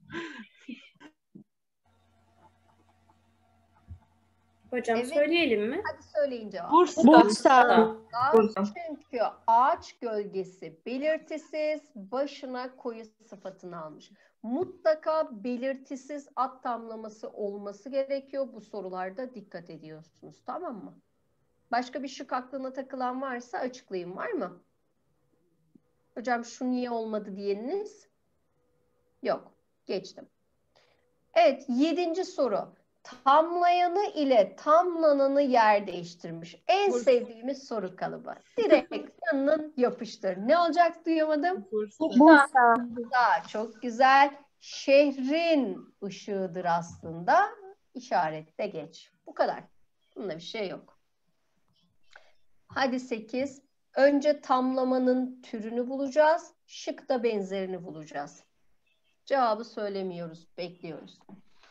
Speaker 5: Hocam
Speaker 1: Evet.
Speaker 5: söyleyelim mi?
Speaker 1: Hadi söyleyin cevabı.
Speaker 6: Bursa.
Speaker 5: Bursa.
Speaker 6: Bursa.
Speaker 1: Çünkü ağaç gölgesi belirtisiz, başına koyu sıfatını almış. Mutlaka belirtisiz ad tamlaması olması gerekiyor. Bu sorularda dikkat ediyorsunuz. Tamam mı? Başka bir şık aklına takılan varsa açıklayın. Var mı? Hocam şu niye olmadı diyeniniz? Yok. Geçtim. Evet. Yedinci soru. Tamlayanı ile tamlananı yer değiştirmiş. En
Speaker 6: Bursa.
Speaker 1: sevdiğimiz soru kalıbı. Direkt yanının yapıştır. Ne olacak, duyamadım?
Speaker 6: Bursa.
Speaker 4: Bursa.
Speaker 1: Bursa. Çok güzel. Şehrin ışığıdır aslında. İşarette geç. Bu kadar. Bunda bir şey yok. Hadi sekiz. Önce tamlamanın türünü bulacağız. Şıkta benzerini bulacağız. Cevabı söylemiyoruz. Bekliyoruz.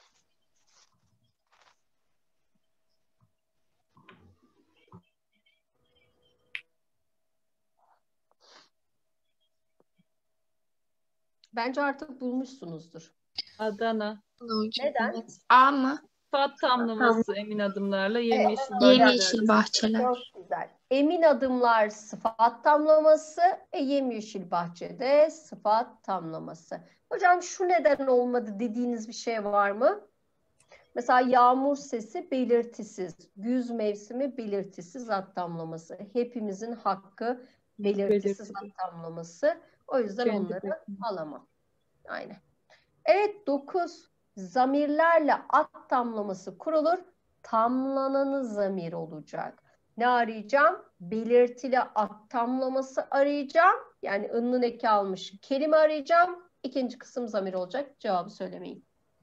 Speaker 1: Bence artık bulmuşsunuzdur.
Speaker 6: Adana.
Speaker 1: Neden?
Speaker 11: A mı?
Speaker 6: Sıfat tamlaması emin adımlarla yemyeşil bahçeler.
Speaker 11: Yemyeşil bahçeler.
Speaker 1: Çok güzel. Emin adımlar sıfat tamlaması, e, yemyeşil bahçede sıfat tamlaması. Hocam şu neden olmadı dediğiniz bir şey var mı? Mesela yağmur sesi belirtisiz, güz mevsimi belirtisiz ad tamlaması. Hepimizin hakkı belirtisiz ad tamlaması. O yüzden
Speaker 6: Kendi
Speaker 1: onları
Speaker 6: bekliyorum.
Speaker 1: alamam. Aynen. Evet, dokuz. Zamirlerle ad tamlaması kurulur. Tamlananı zamir olacak. Ne arayacağım? Belirtili ad tamlaması arayacağım. Yani ınnın eki almış kelime arayacağım. İkinci kısım zamir olacak. Cevabı söylemeyin.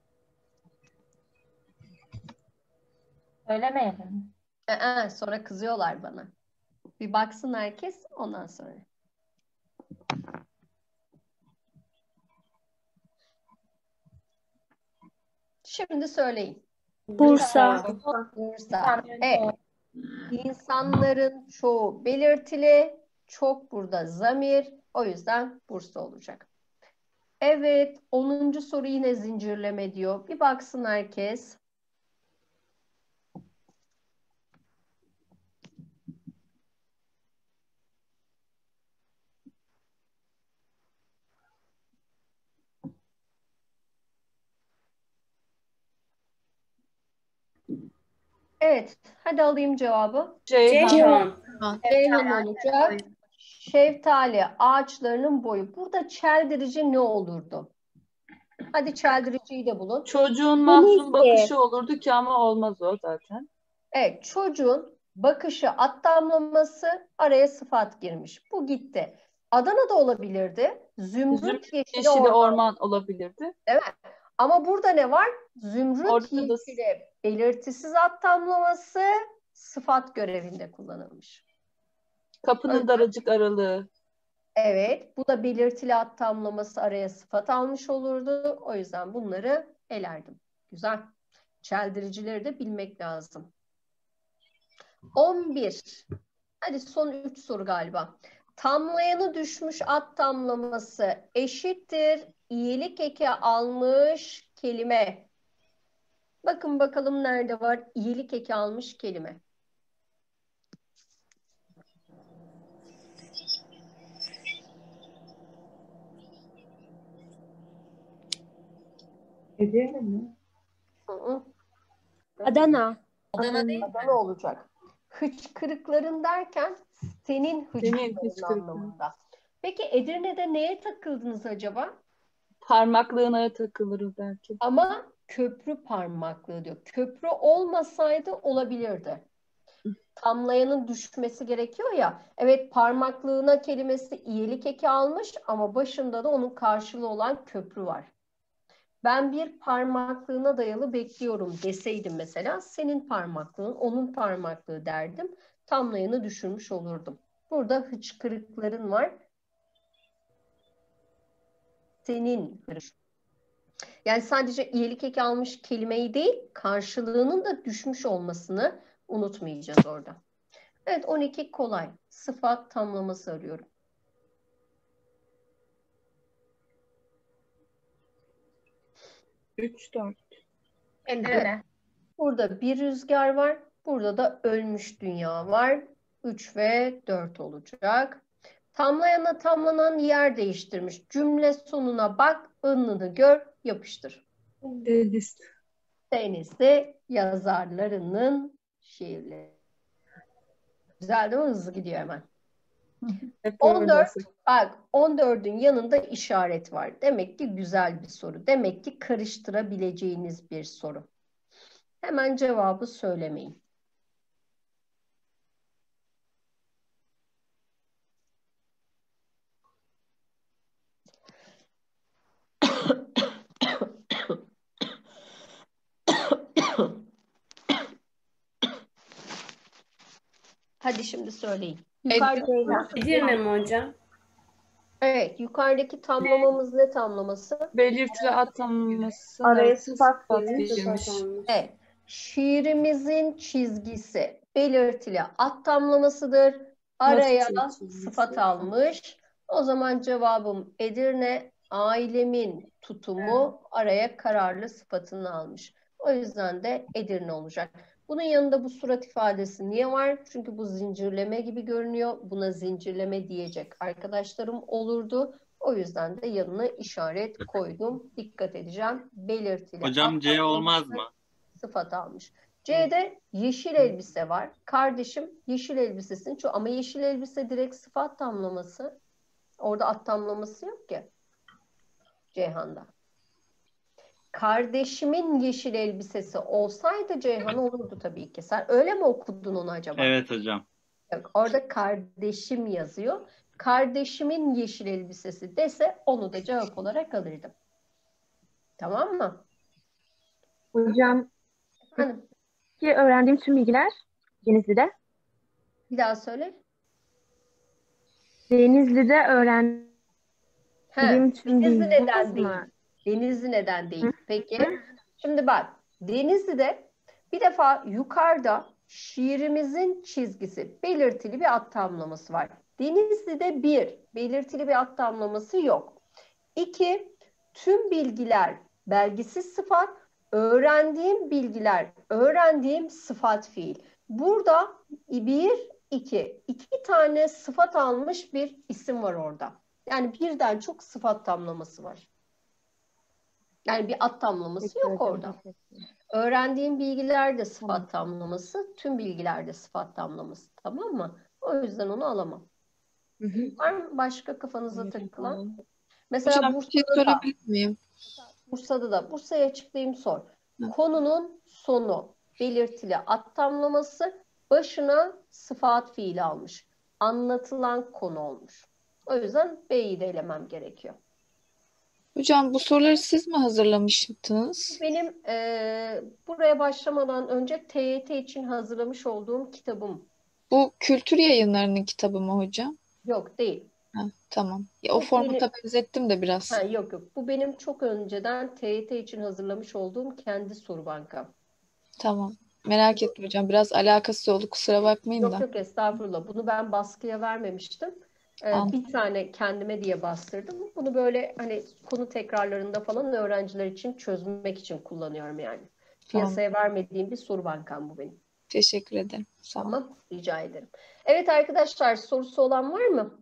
Speaker 4: Söylemeyelim.
Speaker 1: Ee, sonra kızıyorlar bana. Bir baksın herkes, ondan sonra. Şimdi söyleyin.
Speaker 7: Bursa.
Speaker 1: Bursa. Evet. İnsanların çoğu belirtili, Çok burada zamir. O yüzden Bursa olacak. Evet, onuncu soru yine zincirleme diyor. Bir baksın herkes. Evet, hadi alayım cevabı.
Speaker 5: Ceyhan.
Speaker 1: Ceyhan olacak. Şeftali ağaçlarının boyu. Burada çeldirici ne olurdu? Hadi çeldiriciyi de bulun.
Speaker 6: Çocuğun mahzun bakışı olurdu ki ama olmaz o zaten.
Speaker 1: Evet, çocuğun bakışı at damlaması, araya sıfat girmiş. Bu gitti. Adana'da olabilirdi. Zümrüt,
Speaker 6: Zümrüt
Speaker 1: yeşili,
Speaker 6: yeşili
Speaker 1: orman.
Speaker 6: orman olabilirdi.
Speaker 1: Değil mi? Ama burada ne var? Zümrüt
Speaker 6: Orada da-
Speaker 1: yeşili belirtisiz at damlaması sıfat görevinde kullanılmış.
Speaker 6: Kapının
Speaker 1: Öyle.
Speaker 6: daracık aralığı.
Speaker 1: Evet, bu da belirtili at tamlaması araya sıfat almış olurdu. O yüzden bunları elerdim. Güzel. Çeldiricileri de bilmek lazım. on bir. Hadi son üç soru galiba. Tamlayanı düşmüş at tamlaması eşittir iyilik eki almış kelime. Bakın bakalım nerede var iyilik eki almış kelime.
Speaker 6: Edirne mi?
Speaker 1: Hı hı.
Speaker 7: Adana.
Speaker 1: Adana değil. Adana olacak. Hıçkırıkların derken senin hıçkırıkların
Speaker 6: hıçkırıkların.
Speaker 1: anlamında. Peki Edirne'de neye takıldınız acaba?
Speaker 6: Parmaklığına takılırız belki.
Speaker 1: Ama köprü parmaklığı diyor. Köprü olmasaydı olabilirdi. Tamlayanın düşmesi gerekiyor ya. Evet parmaklığına kelimesi iyilik eki almış ama başında da onun karşılığı olan köprü var. Ben bir parmaklığına dayalı bekliyorum deseydim mesela senin parmaklığın, onun parmaklığı derdim. Tamlayanı düşürmüş olurdum. Burada hıçkırıkların var. Senin hırış. Yani sadece iyilik eki almış kelimeyi değil, karşılığının da düşmüş olmasını unutmayacağız orada. Evet on iki kolay. Sıfat tamlaması arıyorum.
Speaker 6: üç dört.
Speaker 1: Evet. Burada bir rüzgar var. Burada da ölmüş dünya var. üç ve dört olacak. Tamlayana tamlanan yer değiştirmiş. Cümle sonuna bak, ınını gör, yapıştır.
Speaker 6: Deniz.
Speaker 1: Deniz'de yazarlarının şiirleri. Güzel değil mi? Hızlı gidiyor hemen.
Speaker 6: Hep
Speaker 1: on
Speaker 6: öyle
Speaker 1: dört,
Speaker 6: olsa.
Speaker 1: bak on dördün yanında işaret var. Demek ki güzel bir soru. Demek ki karıştırabileceğiniz bir soru. Hemen cevabı söylemeyin. Hadi şimdi söyleyin. Yukarıdaki,
Speaker 5: Edirne mi hocam?
Speaker 1: evet, yukarıdaki tamlamamız ne tamlaması?
Speaker 6: Belirtili at tamlaması.
Speaker 5: Araya sıfat
Speaker 6: sıfat
Speaker 5: girmiş.
Speaker 6: girmiş.
Speaker 1: Evet. Şiirimizin çizgisi belirtili at tamlamasıdır. Araya
Speaker 6: Nasıl çizgisi?
Speaker 1: sıfat almış. O zaman cevabım Edirne. Ailemin tutumu araya kararlı sıfatını almış. O yüzden de Edirne olacak. Bunun yanında bu surat ifadesi niye var? Çünkü bu zincirleme gibi görünüyor. Buna zincirleme diyecek arkadaşlarım olurdu. O yüzden de yanına işaret koydum. Dikkat edeceğim. Belirtili.
Speaker 14: Hocam C olmaz mı?
Speaker 1: Sıfat almış. C'de yeşil elbise var. Kardeşim yeşil elbisesin. Çünkü ama yeşil elbise direkt sıfat tamlaması. Orada at tamlaması yok ki. Ceyhan'da. Kardeşimin yeşil elbisesi olsaydı Ceyhan olurdu tabii ki. Sen öyle mi okudun onu acaba?
Speaker 14: Evet hocam.
Speaker 1: Yok, orada kardeşim yazıyor. Kardeşimin yeşil elbisesi dese onu da cevap olarak alırdım. Tamam mı?
Speaker 4: Hocam
Speaker 1: Efendim,
Speaker 4: ki öğrendiğim tüm bilgiler Denizli'de.
Speaker 1: bir daha söyle.
Speaker 4: Denizli'de öğrendiğim
Speaker 1: He,
Speaker 4: tüm
Speaker 1: Denizli
Speaker 4: bilgiler
Speaker 1: neden değil?
Speaker 4: mı?
Speaker 1: Denizli neden değil? Peki. Şimdi bak. Denizli'de bir defa yukarıda şiirimizin çizgisi belirtili bir at tamlaması var. Denizli'de bir, belirtili bir ad tamlaması yok. İki, tüm bilgiler belgisiz sıfat, öğrendiğim bilgiler, öğrendiğim sıfat fiil. Burada bir, iki, iki tane sıfat almış bir isim var orada. Yani birden çok sıfat tamlaması var. Yani bir ad tamlaması yok orada. Öğrendiğim bilgiler de sıfat tamlaması, tüm bilgiler de sıfat tamlaması. Tamam mı? O yüzden onu alamam. Var mı başka kafanıza takılan? Mesela
Speaker 10: Hocam bir şey
Speaker 1: Bursa'da da,
Speaker 10: sorabilir miyim?
Speaker 1: Bursa'da da, Bursa'ya açıklayayım sor. Konunun sonu belirtili ad tamlaması, başına sıfat fiili almış. Anlatılan konu olmuş. O yüzden B'yi de elemem gerekiyor.
Speaker 10: Hocam bu soruları siz mi hazırlamıştınız?
Speaker 1: Benim e, buraya başlamadan önce T Y T için hazırlamış olduğum kitabım.
Speaker 10: Bu kültür yayınlarının kitabı mı hocam?
Speaker 1: Yok değil.
Speaker 10: Ha, tamam. Ya, o
Speaker 1: Bu
Speaker 10: formata
Speaker 1: benim-
Speaker 10: benzettim de biraz.
Speaker 1: Ha, yok yok. Bu benim çok önceden T Y T için hazırlamış olduğum kendi soru bankam.
Speaker 10: Tamam. Merak ettim hocam. Biraz alakası oldu. Kusura bakmayın
Speaker 1: Yok
Speaker 10: da.
Speaker 1: yok estağfurullah. Bunu ben baskıya vermemiştim. Ee,
Speaker 10: Anladım.
Speaker 1: bir tane kendime diye bastırdım. Bunu böyle hani konu tekrarlarında falan öğrenciler için çözmek için kullanıyorum yani. Piyasaya vermediğim bir soru bankam bu benim.
Speaker 10: Teşekkür ederim. Sağ olun.
Speaker 1: Tamam, rica ederim. Evet arkadaşlar, sorusu olan var mı?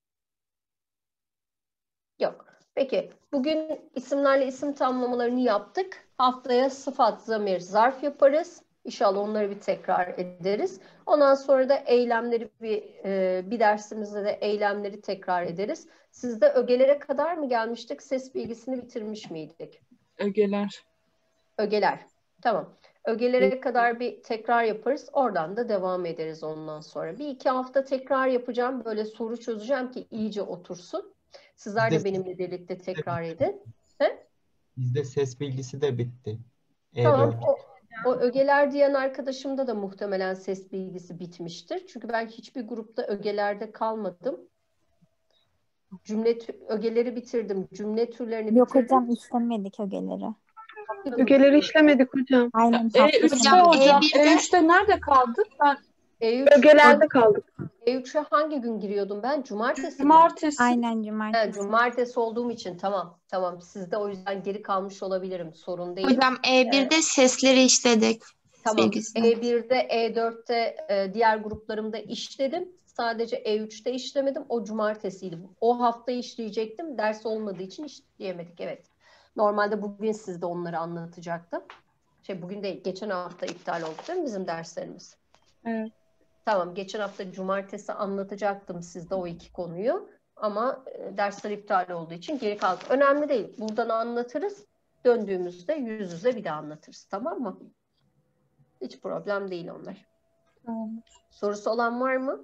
Speaker 1: Yok. Peki, bugün isimlerle isim tamlamalarını yaptık. Haftaya sıfat, zamir, zarf yaparız. İnşallah onları bir tekrar ederiz. Ondan sonra da eylemleri bir, e, bir dersimizde de eylemleri tekrar ederiz. Sizde ögelere kadar mı gelmiştik? Ses bilgisini bitirmiş miydik?
Speaker 12: Ögeler.
Speaker 1: Ögeler. Tamam. Ögelere kadar bir tekrar yaparız. Oradan da devam ederiz ondan sonra. Bir iki hafta tekrar yapacağım. Böyle soru çözeceğim ki iyice otursun. Sizler de
Speaker 9: Bizde-
Speaker 1: benimle birlikte tekrar edin. He?
Speaker 9: Bizde ses bilgisi de bitti. E
Speaker 1: Tamam.
Speaker 9: dört.
Speaker 1: O, o ögeler diyen arkadaşımda da muhtemelen ses bilgisi bitmiştir. Çünkü ben hiçbir grupta ögelerde kalmadım. Cümle tü- ögeleri bitirdim. Cümle türlerini
Speaker 14: Yok
Speaker 1: bitirdim.
Speaker 14: hocam işlemedik ögeleri.
Speaker 15: Ögeleri işlemedik hocam.
Speaker 14: Aynen.
Speaker 15: E
Speaker 14: hafta
Speaker 15: üçte
Speaker 14: sonu.
Speaker 15: hocam.
Speaker 11: E birde
Speaker 15: E üçte nerede kaldık? Ben
Speaker 1: E üç,
Speaker 15: ögelerde kaldık.
Speaker 1: E üçe hangi gün giriyordum ben? Cumartesi mi?
Speaker 15: Cumartesi.
Speaker 14: Aynen
Speaker 1: Ha,
Speaker 14: cumartesi.
Speaker 1: cumartesi olduğum için tamam. Tamam. Sizde o yüzden geri kalmış olabilirim. Sorun değil.
Speaker 11: Hocam E birde sesleri işledik.
Speaker 1: Tamam.
Speaker 11: Bilgisini.
Speaker 1: E birde, E dörtte e, diğer gruplarımda işledim. Sadece E üçte işlemedim. O cumartesiydi. O hafta işleyecektim. Ders olmadığı için işleyemedik. Evet. Normalde bugün sizde onları anlatacaktım. Şey bugün değil, geçen hafta iptal oldu değil mi bizim derslerimiz?
Speaker 12: Evet.
Speaker 1: Tamam, geçen hafta cumartesi anlatacaktım sizde o iki konuyu. Ama e, dersler iptal olduğu için geri kaldı. Önemli değil. Buradan anlatırız. Döndüğümüzde yüz yüze bir daha anlatırız. Tamam mı? Hiç problem değil onlar.
Speaker 12: Tamam.
Speaker 1: Sorusu olan var mı?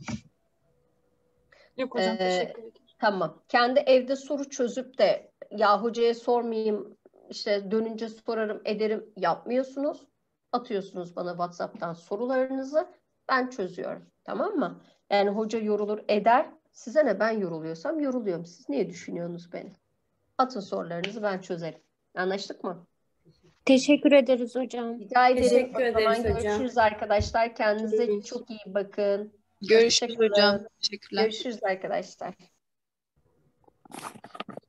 Speaker 12: Yok hocam
Speaker 1: Ee,
Speaker 12: teşekkür ederim.
Speaker 1: Tamam. Kendi evde soru çözüp de ya hocaya sormayayım, işte dönünce sorarım ederim yapmıyorsunuz. Atıyorsunuz bana WhatsApp'tan sorularınızı. Ben çözüyorum. Tamam mı? Yani hoca yorulur eder. Size ne, ben yoruluyorsam yoruluyorum. Siz niye düşünüyorsunuz beni? Atın sorularınızı, ben çözerim. Anlaştık mı?
Speaker 7: Teşekkür ederiz hocam.
Speaker 1: Rica ederim.
Speaker 5: Teşekkür
Speaker 1: O zaman
Speaker 5: ederiz hocam.
Speaker 1: görüşürüz arkadaşlar. Kendinize
Speaker 12: Görüşürüz.
Speaker 1: çok iyi bakın.
Speaker 10: Görüşürüz
Speaker 1: Hoşça kalın.
Speaker 10: hocam. Teşekkürler.
Speaker 1: Görüşürüz arkadaşlar.